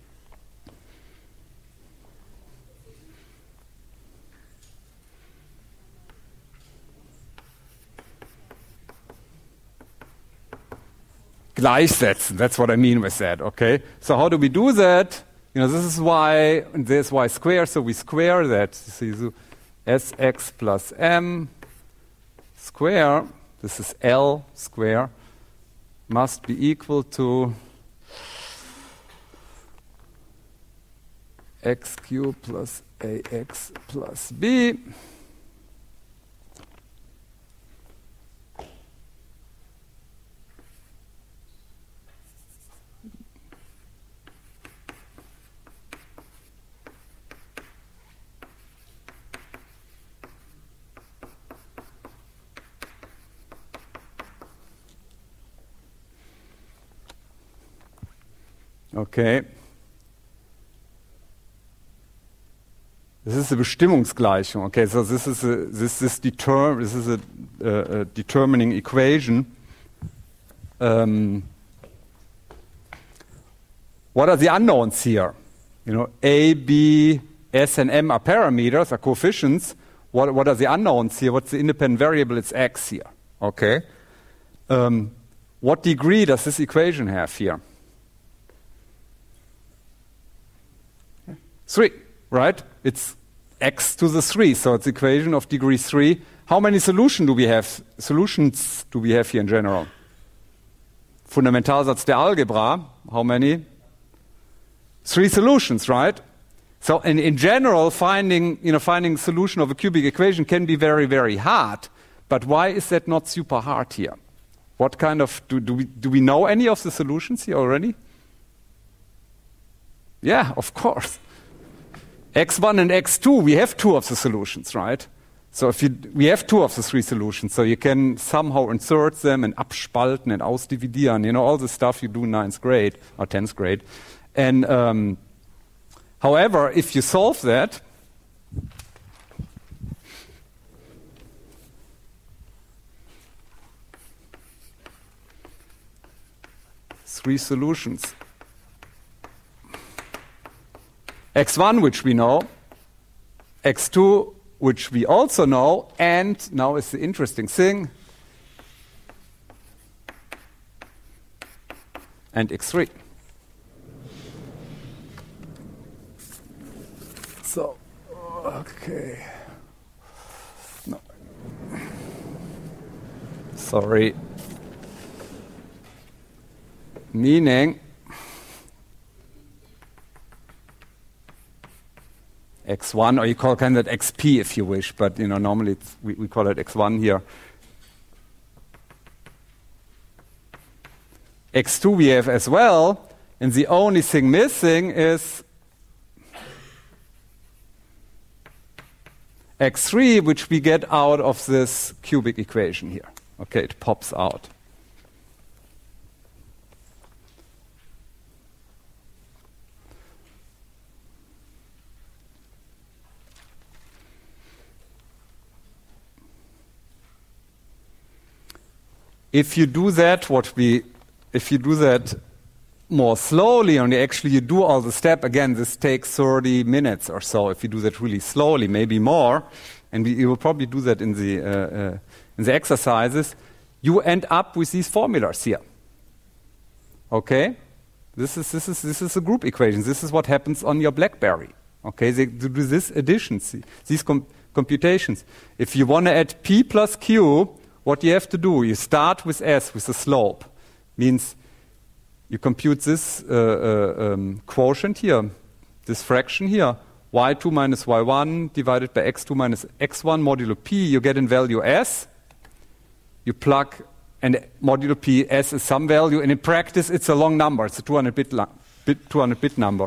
Gleichsetzen, that's what I mean with that, okay? So how do we do that? You know, this is y, and this is y squared, so we square that. So sx plus m square, this is L square, must be equal to x cubed plus ax plus b. Okay. This is a Bestimmungsgleichung. Okay, so this is a determining equation. What are the unknowns here? You know, A, B, S, and M are parameters, are coefficients. What are the unknowns here? What's the independent variable? It's x here. Okay. What degree does this equation have here? 3, right? It's x to the 3, so it's equation of degree 3. How many solutions do we have here in general? Fundamentalsatz der Algebra, how many? 3 solutions, right? So in general, finding solution of a cubic equation can be very, very hard. But why is that not super hard here? What kind of, do we know any of the solutions here already? Yeah, of course. x1 and x2, we have 2 of the solutions, right? So we have 2 of the 3 solutions, so you can somehow insert them and abspalten and ausdividieren, all the stuff you do in 9th grade or 10th grade. And however, if you solve that, three solutions. x1, which we know, x2, which we also know, and now is the interesting thing, and x3. So, okay. No. Sorry. Meaning x1, or you call kind of xp if you wish, but normally we call it x1 here. x2 we have as well, and the only thing missing is x3, which we get out of this cubic equation here. Okay, it pops out. If you do that, more slowly, and actually you do all the step, again, this takes 30 minutes or so. If you do that really slowly, maybe more, and you will probably do that in the exercises, you end up with these formulas here. Okay, this is a group equation. This is what happens on your BlackBerry. Okay, they do this addition, these computations. If you want to add p plus q, what you have to do, you start with s, with the slope. Means you compute this quotient here, this fraction here, y2 minus y1 divided by x2 minus x1 modulo p. You get in value s. You plug and modulo p s is some value, and in practice it's a long number. It's a 200-bit number.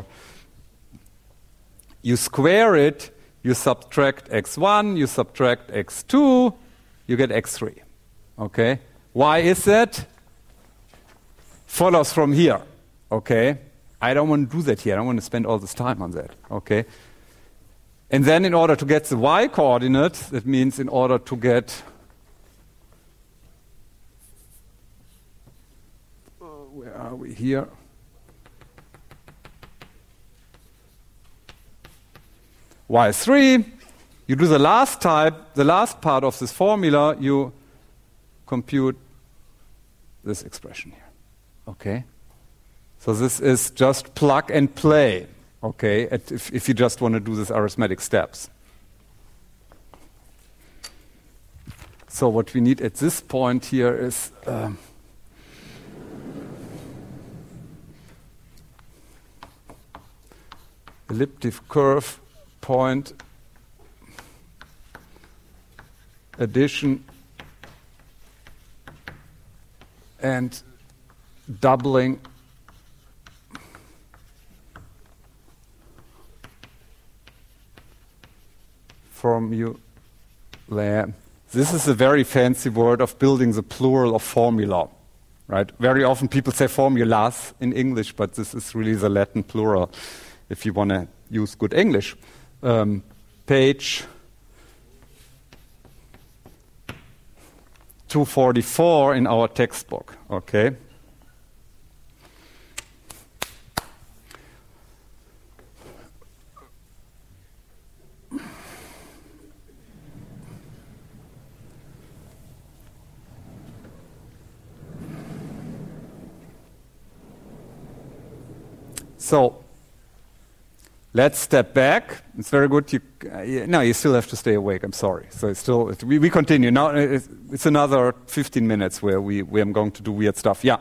You square it, you subtract x1, you subtract x2, you get x3. Okay? Why is that? Follows from here. Okay? I don't want to do that here. I don't want to spend all this time on that. Okay? And then in order to get the y coordinate, that means in order to get where are we here? y3, you do the last part of this formula, you compute this expression here. Okay? So this is just plug and play, okay, if you just want to do these arithmetic steps. So what we need at this point here is elliptic curve point addition and doubling formula. This is a very fancy word of building the plural of formula, right? Very often people say formulas in English, but this is really the Latin plural if you want to use good English. Page 244 in our textbook, okay? So let's step back. It's very good. No, you still have to stay awake. I'm sorry. So we continue. Now it's another 15 minutes where I'm going to do weird stuff. Yeah.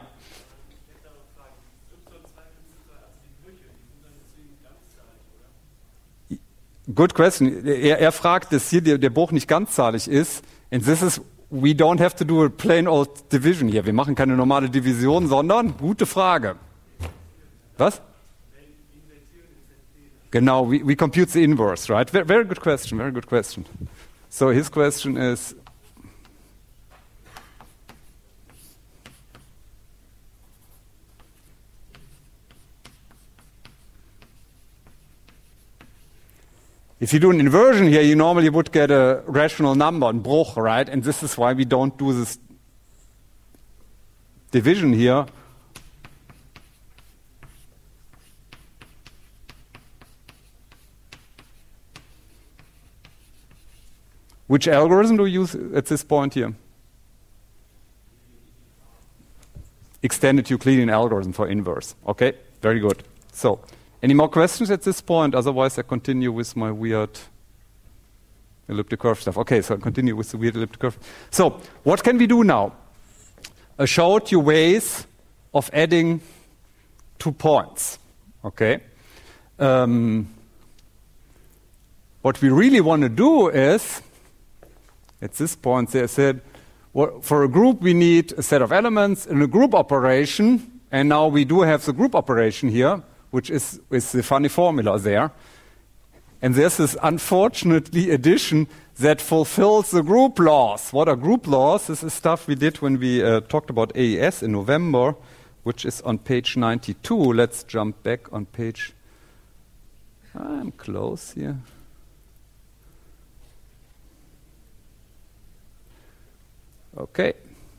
Good question. Fragt, dass hier der Bruch nicht ganzzahlig ist. And this is, we don't have to do a plain old division here. Wir machen keine normale Division, sondern, gute Frage. Was? Genau, we compute the inverse, right? Very good question, very good question. So his question is, if you do an inversion here, you normally would get a rational number, ein Bruch, right? And this is why we don't do this division here. Which algorithm do you use at this point here? Extended Euclidean algorithm for inverse. Okay, very good. So, any more questions at this point? Otherwise, I continue with my weird elliptic curve stuff. Okay, so I continue with the weird elliptic curve. So, what can we do now? I showed you ways of adding 2 points. Okay. What we really want to do is, at this point, they said, well, for a group, we need a set of elements in a group operation. And now we do have the group operation here, which is the funny formula there. And this is, unfortunately, addition that fulfills the group laws. What are group laws? This is stuff we did when we talked about AES in November, which is on page 92. Let's jump back on page... I'm close here. Okay.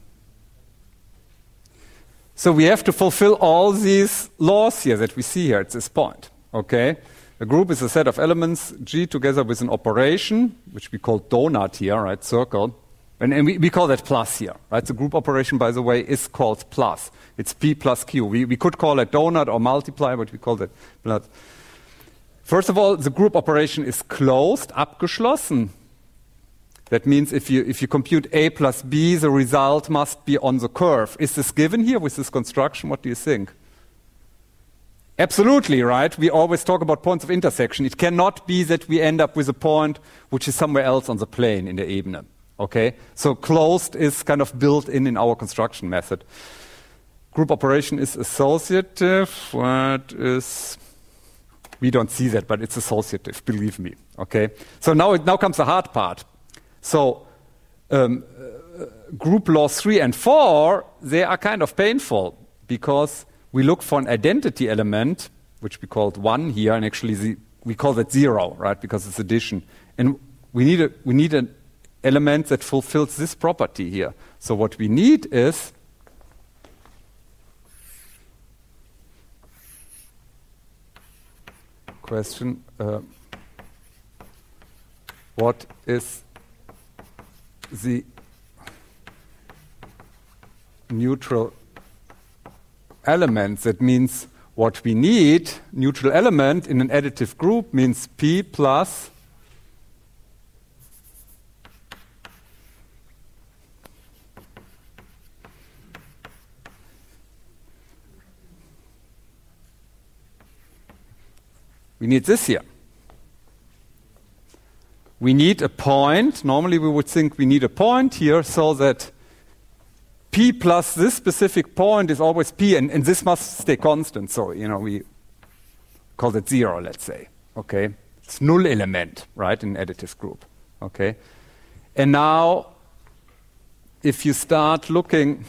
So we have to fulfill all these laws here that we see here at this point. Okay. A group is a set of elements, G, together with an operation, which we call donut here, right, circle. And we call that plus here, right? The group operation, by the way, is called plus. It's P plus Q. We could call it donut or multiply, but we call that plus. First of all, the group operation is closed, abgeschlossen. That means if you compute A plus B, the result must be on the curve. Is this given here with this construction? What do you think? Absolutely, right? We always talk about points of intersection. It cannot be that we end up with a point which is somewhere else on the plane in der Ebene. Okay, so closed is kind of built in our construction method. Group operation is associative. What is? We don't see that, but it's associative. Believe me. Okay. So now comes the hard part. So group laws 3 and 4, they are kind of painful because we look for an identity element, which we called 1 here, and actually we call that 0, right? Because it's addition, and we need an element that fulfills this property here. So what we need is question, what is the neutral element? That means what we need, neutral element in an additive group means P plus we need this here. We need a point. Normally we would think we need a point here so that P plus this specific point is always P, and this must stay constant. So, we call it 0, let's say. Okay? It's null element, right, in an additive group. Okay? And now, if you start looking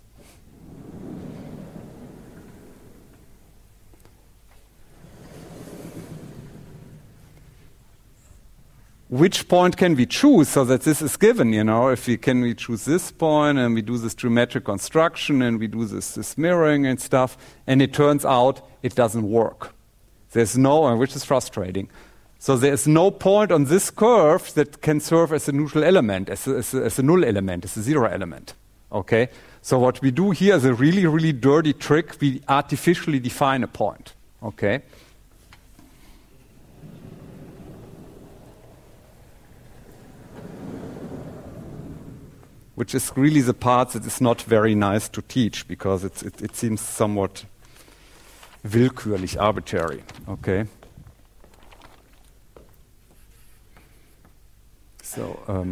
which point can we choose so that this is given, if we choose this point and we do this geometric construction and we do this mirroring and stuff, and it turns out it doesn't work. There's no, which is frustrating. So there's no point on this curve that can serve as a neutral element, as a null element, as a 0 element. Okay? So what we do here is a really, really dirty trick. We artificially define a point. Okay? Which is really the part that is not very nice to teach because it seems somewhat willkürlich, arbitrary. Okay. So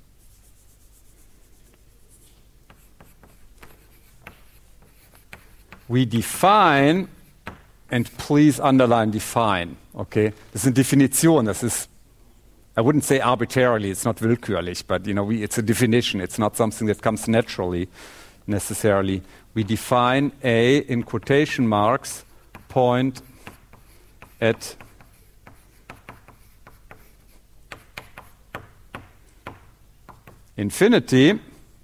we define, and please underline define. Okay, das ist eine Definition. Das ist, I wouldn't say arbitrarily, it's not willkürlich, but it's a definition. It's not something that comes naturally, necessarily. We define a, in quotation marks, point at infinity.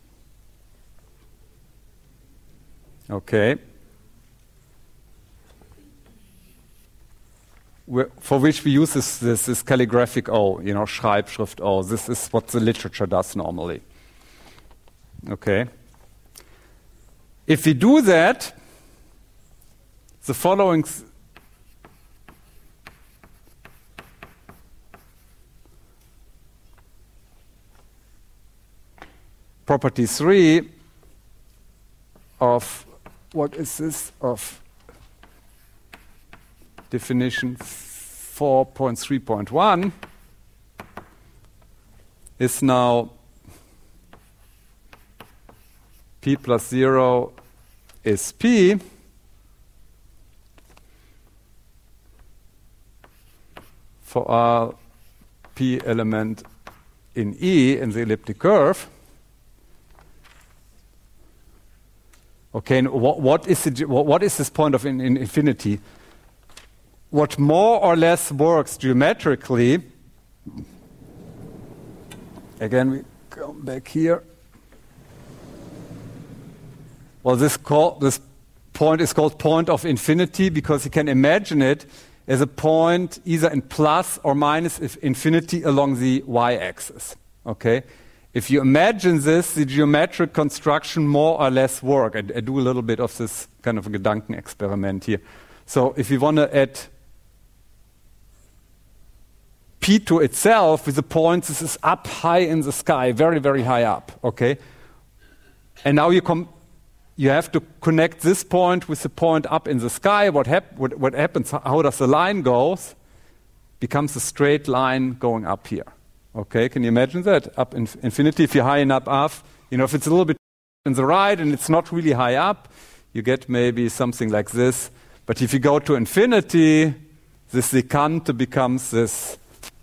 Okay. For which we use this calligraphic O, Schreibschrift O. This is what the literature does normally. Okay. If we do that, the following property 3 of, what is this, of definition 4.3.1 is now P plus 0 is P for all P element in E in the elliptic curve. Okay, and what is this point of in infinity? What more or less works geometrically, again we come back here. Well, this point is called point of infinity because you can imagine it as a point either in plus or minus infinity along the y-axis. Okay, if you imagine this, the geometric construction more or less work. I do a little bit of this kind of a Gedankenexperiment here. So if you want to add P to itself with the point, this is up high in the sky, very, very high up, okay? And now you have to connect this point with the point up in the sky. What happens, how does the line go? Becomes a straight line going up here, Okay, can you imagine that? Up in infinity, if you're high enough up, if it's a little bit on the right and it's not really high up, you get maybe something like this. But if you go to infinity, this secante becomes this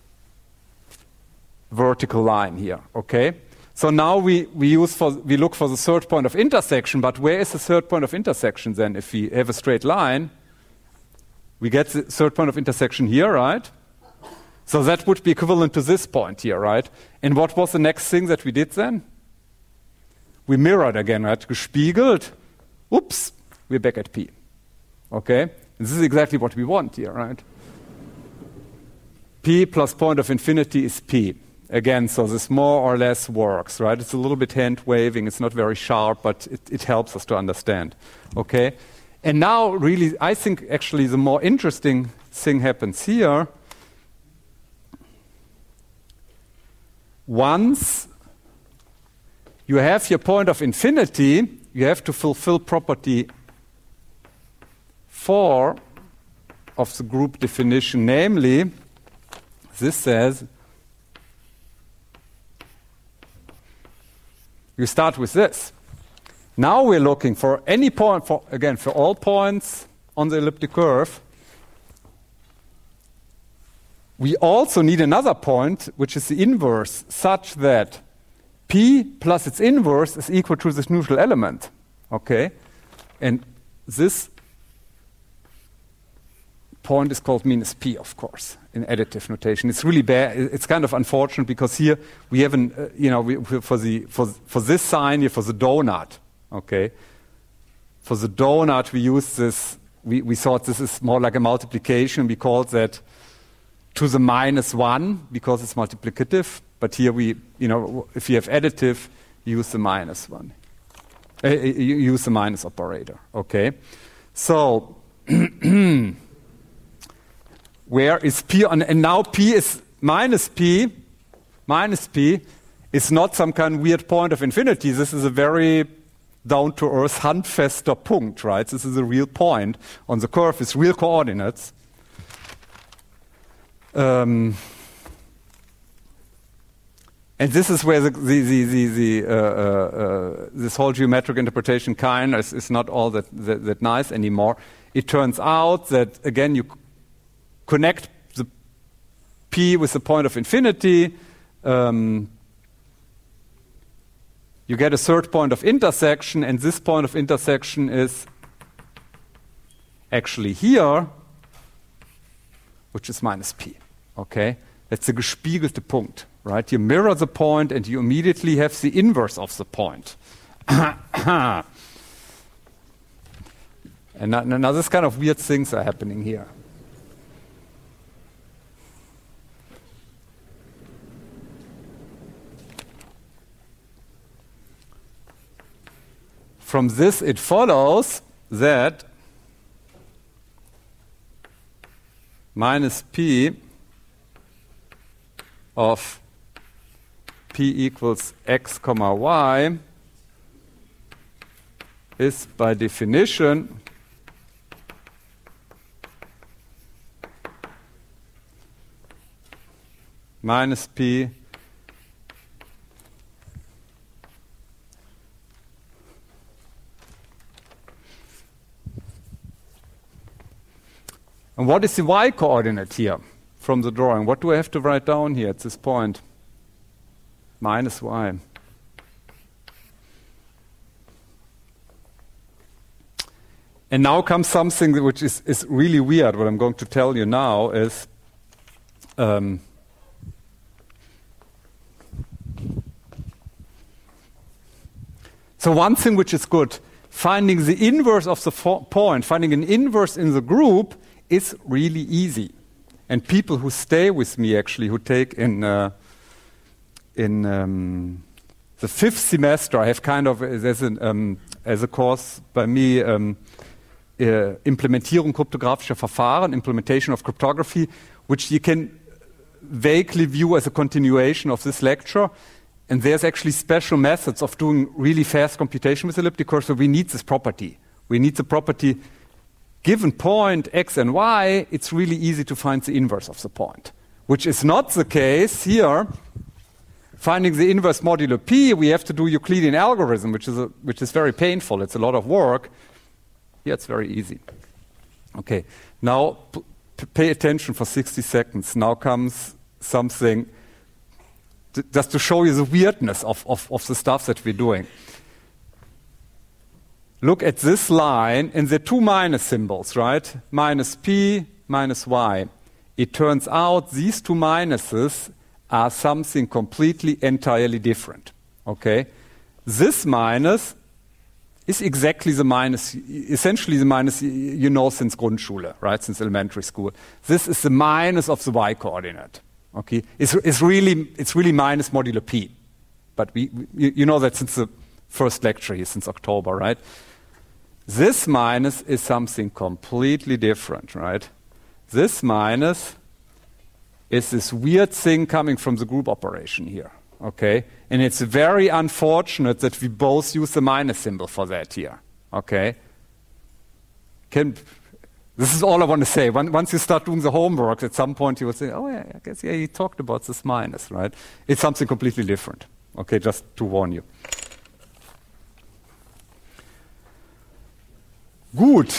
vertical line here, okay? So now we look for the third point of intersection, but where is the third point of intersection then? If we have a straight line, we get the third point of intersection here, right? So that would be equivalent to this point here, right? And what was the next thing that we did then? We mirrored again, right? Gespiegelt. Oops, we're back at P. Okay? And this is exactly what we want here, right? P plus point of infinity is P. Again, so this more or less works, right? It's a little bit hand-waving. It's not very sharp, but it helps us to understand. Okay? And now, really, I think actually the more interesting thing happens here. Once you have your point of infinity, you have to fulfill property 4 of the group definition, namely, this says, you start with this. Now we're looking for any point, for all points on the elliptic curve. We also need another point, which is the inverse, such that P plus its inverse is equal to this neutral element. Okay? And this point is called minus P, of course, in additive notation. It's really bad. It's kind of unfortunate because here we have for this sign here, for the donut, okay? For the donut, we use this, we thought this is more like a multiplication. We called that to the minus 1 because it's multiplicative. But here if you have additive, you use the minus 1. You use the minus operator, okay? So, where is P? And now P is minus P. Minus P is not some kind of weird point of infinity. This is a very down-to-earth, handfester Punkt, right? This is a real point on the curve with real coordinates. And this is where this whole geometric interpretation kind is not all that nice anymore. It turns out that, again, you connect the P with the point of infinity. You get a third point of intersection, and this point of intersection is actually here, which is minus P. Okay? That's the gespiegelte Punkt. Right? You mirror the point and you immediately have the inverse of the point. And now this kind of weird things are happening here. From this it follows that minus P of P equals x comma y is by definition minus P and what is the y coordinate here from the drawing? What do I have to write down here at this point? Minus y. And now comes something which is really weird. What I'm going to tell you now is so one thing which is good, finding the inverse of the point, finding an inverse in the group is really easy. And people who stay with me, actually, who take in the 5th semester, I have kind of, as a course by me, Implementierung kryptographischer Verfahren, implementation of cryptography, which you can vaguely view as a continuation of this lecture. And there's actually special methods of doing really fast computation with elliptic curves, so we need this property. We need the property, given point x and y, it's really easy to find the inverse of the point, which is not the case here finding the inverse modulo p, we have to do Euclidean algorithm, which is very painful. It's a lot of work. Here it's very easy. Okay, now pay attention for 60 seconds. Now comes something just to show you the weirdness of the stuff that we're doing. Look at this line and the two minus symbols, right? Minus p, minus y. It turns out these two minuses are something completely, entirely different. Okay? This minus is exactly the minus, essentially the minus you know since Grundschule, right? Since elementary school. This is the minus of the y coordinate. Okay? It's really minus modulo p. But you know that since the first lecture here, since October, right? This minus is something completely different, right? This minus is this weird thing coming from the group operation here, okay? And it's very unfortunate that we both use the minus symbol for that here, okay? This is all I want to say. Once you start doing the homework, at some point you will say, oh yeah, I guess yeah, he talked about this minus, right? It's something completely different, okay, just to warn you. Gut.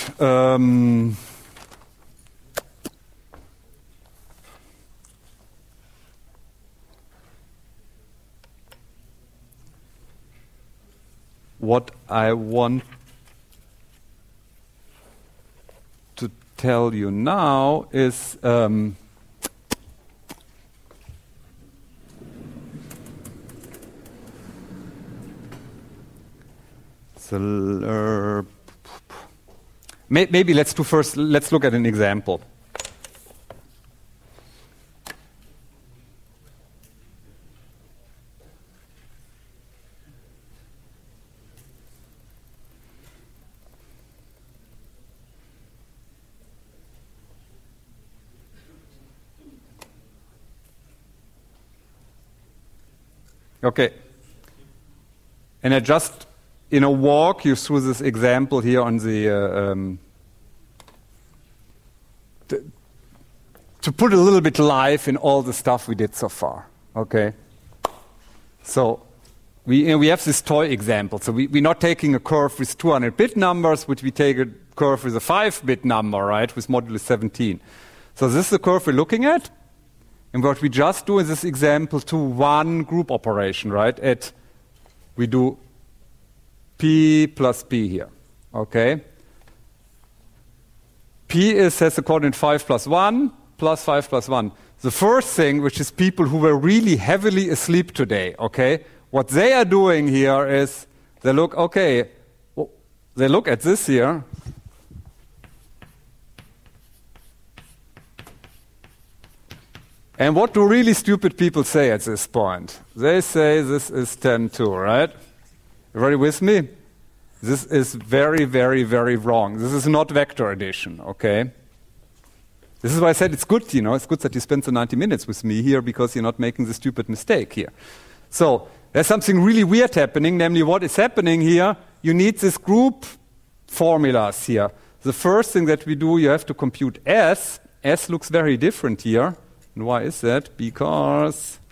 What I want to tell you now is maybe let's look at an example. Okay. And I just walk you through this example here on the to put a little bit life in all the stuff we did so far. Okay. So we have this toy example. So we're not taking a curve with 200-bit numbers, but we take a curve with a 5-bit number, right, with modulus 17. So this is the curve we're looking at. And what we just do in this example to one group operation, right? We do p plus p here, okay? P has the coordinate 5 plus 1 plus 5 plus 1. The first thing, which is people who were really heavily asleep today, okay? What they are doing here is they look at this here. And what do really stupid people say at this point? They say this is 10-2, right? Everybody with me? This is very, very, very wrong. This is not vector addition, okay? This is why I said it's good, it's good that you spend the 90 minutes with me here because you're not making the stupid mistake here. So there's something really weird happening, namely what is happening here, you need this group formulas here. The first thing that we do, you have to compute S. S looks very different here. And why is that? Because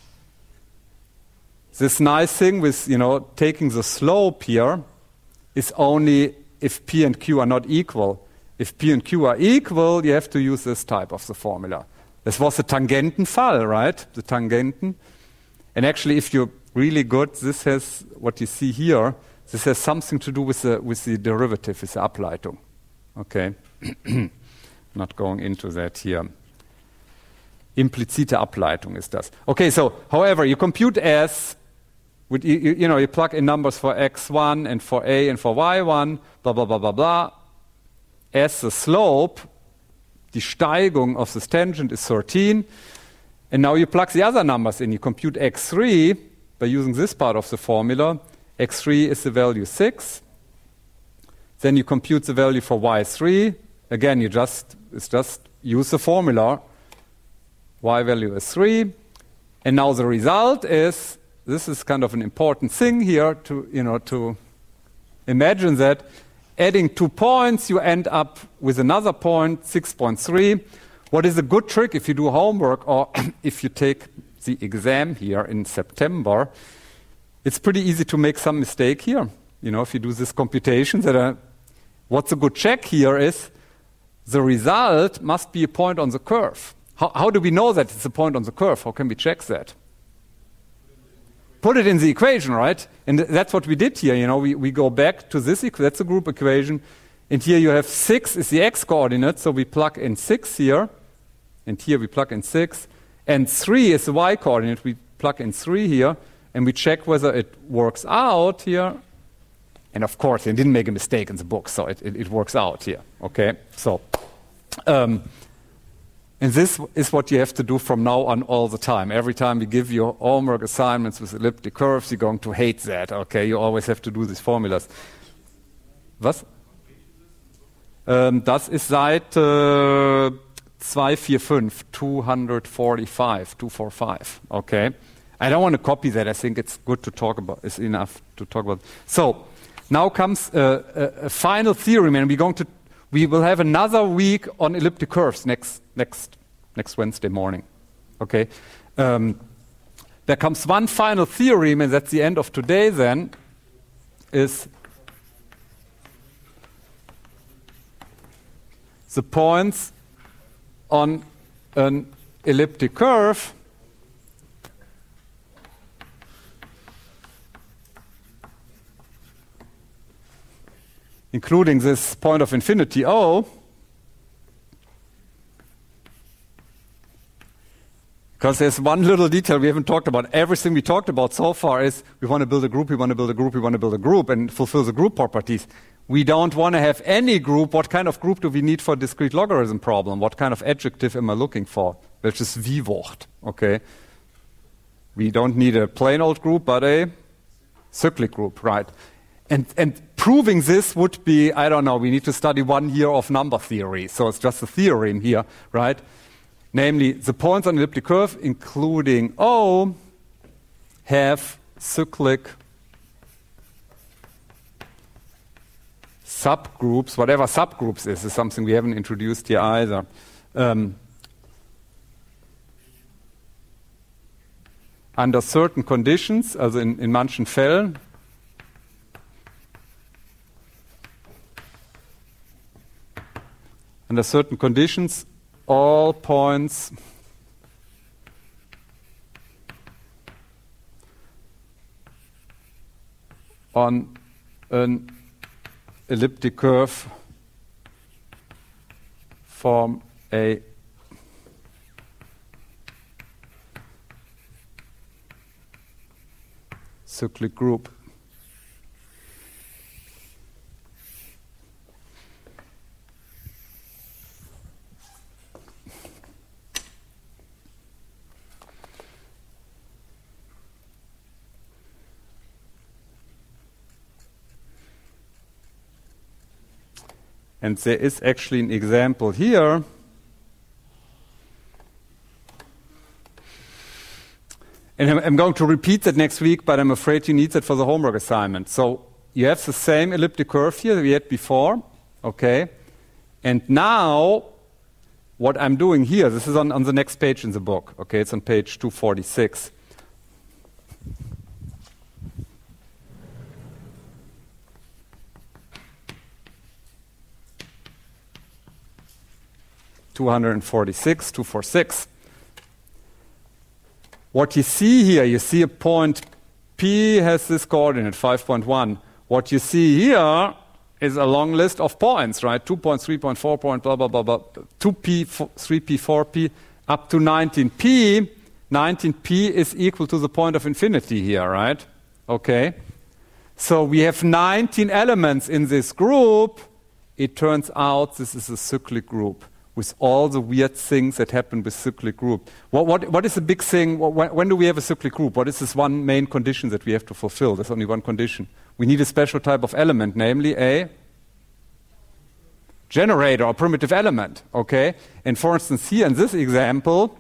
this nice thing with, taking the slope here is only if P and Q are not equal. If P and Q are equal, you have to use this type of the formula. This was the Tangentenfall, right? The Tangenten. And actually, if you're really good, this has, what you see here, this has something to do with the derivative, with the Ableitung. Okay? Not going into that here. Implizite Ableitung ist das. Okay, so, however, you compute S, with, you plug in numbers for x1 and for a and for y1, blah, blah, blah, blah, blah. S, the slope, die Steigung of this tangent is 13. And now you plug the other numbers in. You compute x3 by using this part of the formula. x3 is the value 6. Then you compute the value for y3. Again, it's just use the formula. Y value is 3. And now the result is, this is kind of an important thing here to imagine that adding 2 points, you end up with another point, 6.3. What is a good trick if you do homework or if you take the exam here in September, it's pretty easy to make some mistake here. You know, if you do this computation, what's a good check here is the result must be a point on the curve. How do we know that it's a point on the curve? How can we check that? Put it in the equation, right? And that's what we did here. You know, we go back to this, that's a group equation. And here you have 6 is the x-coordinate, so we plug in 6 here. And here we plug in 6. And 3 is the y-coordinate. We plug in 3 here. And we check whether it works out here. And of course, they didn't make a mistake in the book, so it works out here. Okay? So, and this is what you have to do from now on all the time. Every time we give you homework assignments with elliptic curves, you're going to hate that. Okay? You always have to do these formulas. Was? Das ist Seite 245, 245. Okay, I don't want to copy that. I think it's good to talk about. It's enough to talk about. So now comes a final theorem, and we will have another week on elliptic curves next Wednesday morning. Okay, there comes one final theorem, and that's the end of today. Then is the points on an elliptic curve including this point of infinity O, because there's one little detail we haven't talked about. Everything we talked about so far is we want to build a group, we want to build a group, we want to build a group and fulfill the group properties. We don't want to have any group. What kind of group do we need for a discrete logarithm problem? What kind of adjective am I looking for? Welches Wie-Wort? Okay. We don't need a plain old group, but a cyclic group, right? And proving this would be, I don't know, we need to study 1 year of number theory. So it's just a theorem here, right? Namely, the points on the elliptic curve, including O, have cyclic subgroups. Whatever subgroups is something we haven't introduced here either. Under certain conditions, also in manchen Fällen, under certain conditions, all points on an elliptic curve form a cyclic group. And there is actually an example here. And I'm going to repeat that next week, but I'm afraid you need that for the homework assignment. So you have the same elliptic curve here that we had before, okay? And now, what I'm doing here, this is on the next page in the book, okay? It's on page 246. (246). What you see here, you see a point P has this coordinate, 5.1. What you see here is a long list of points, right? 2 point, 3 point, 4 point, blah, blah, blah, blah. 2P, 3P, 4P, up to 19P. 19P is equal to the point of infinity here, right? Okay. So we have 19 elements in this group. It turns out this is a cyclic group, with all the weird things that happen with cyclic group. What is the big thing? When do we have a cyclic group? What is this one main condition that we have to fulfill? There's only one condition. We need a special type of element, namely a generator or primitive element, okay? And for instance, here in this example,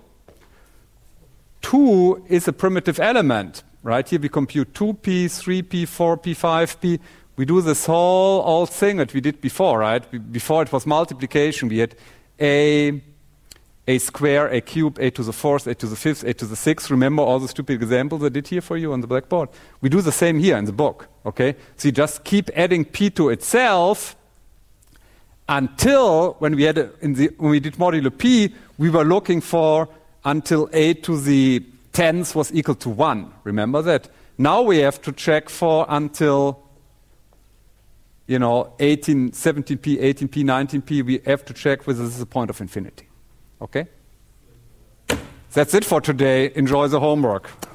2 is a primitive element, right? Here we compute 2p, 3p, 4p, 5p. We do this whole thing that we did before, right? Before it was multiplication. We had A, a square, a cube, a to the fourth, a to the fifth, a to the sixth. Remember all the stupid examples I did here for you on the blackboard? We do the same here in the book, okay? So you just keep adding p to itself until, when we did modulo p, we were looking for until a to the 10th was equal to 1. Remember that? Now we have to check for until 18, 17p, 18p, 19p. We have to check whether this is a point of infinity. Okay? That's it for today. Enjoy the homework.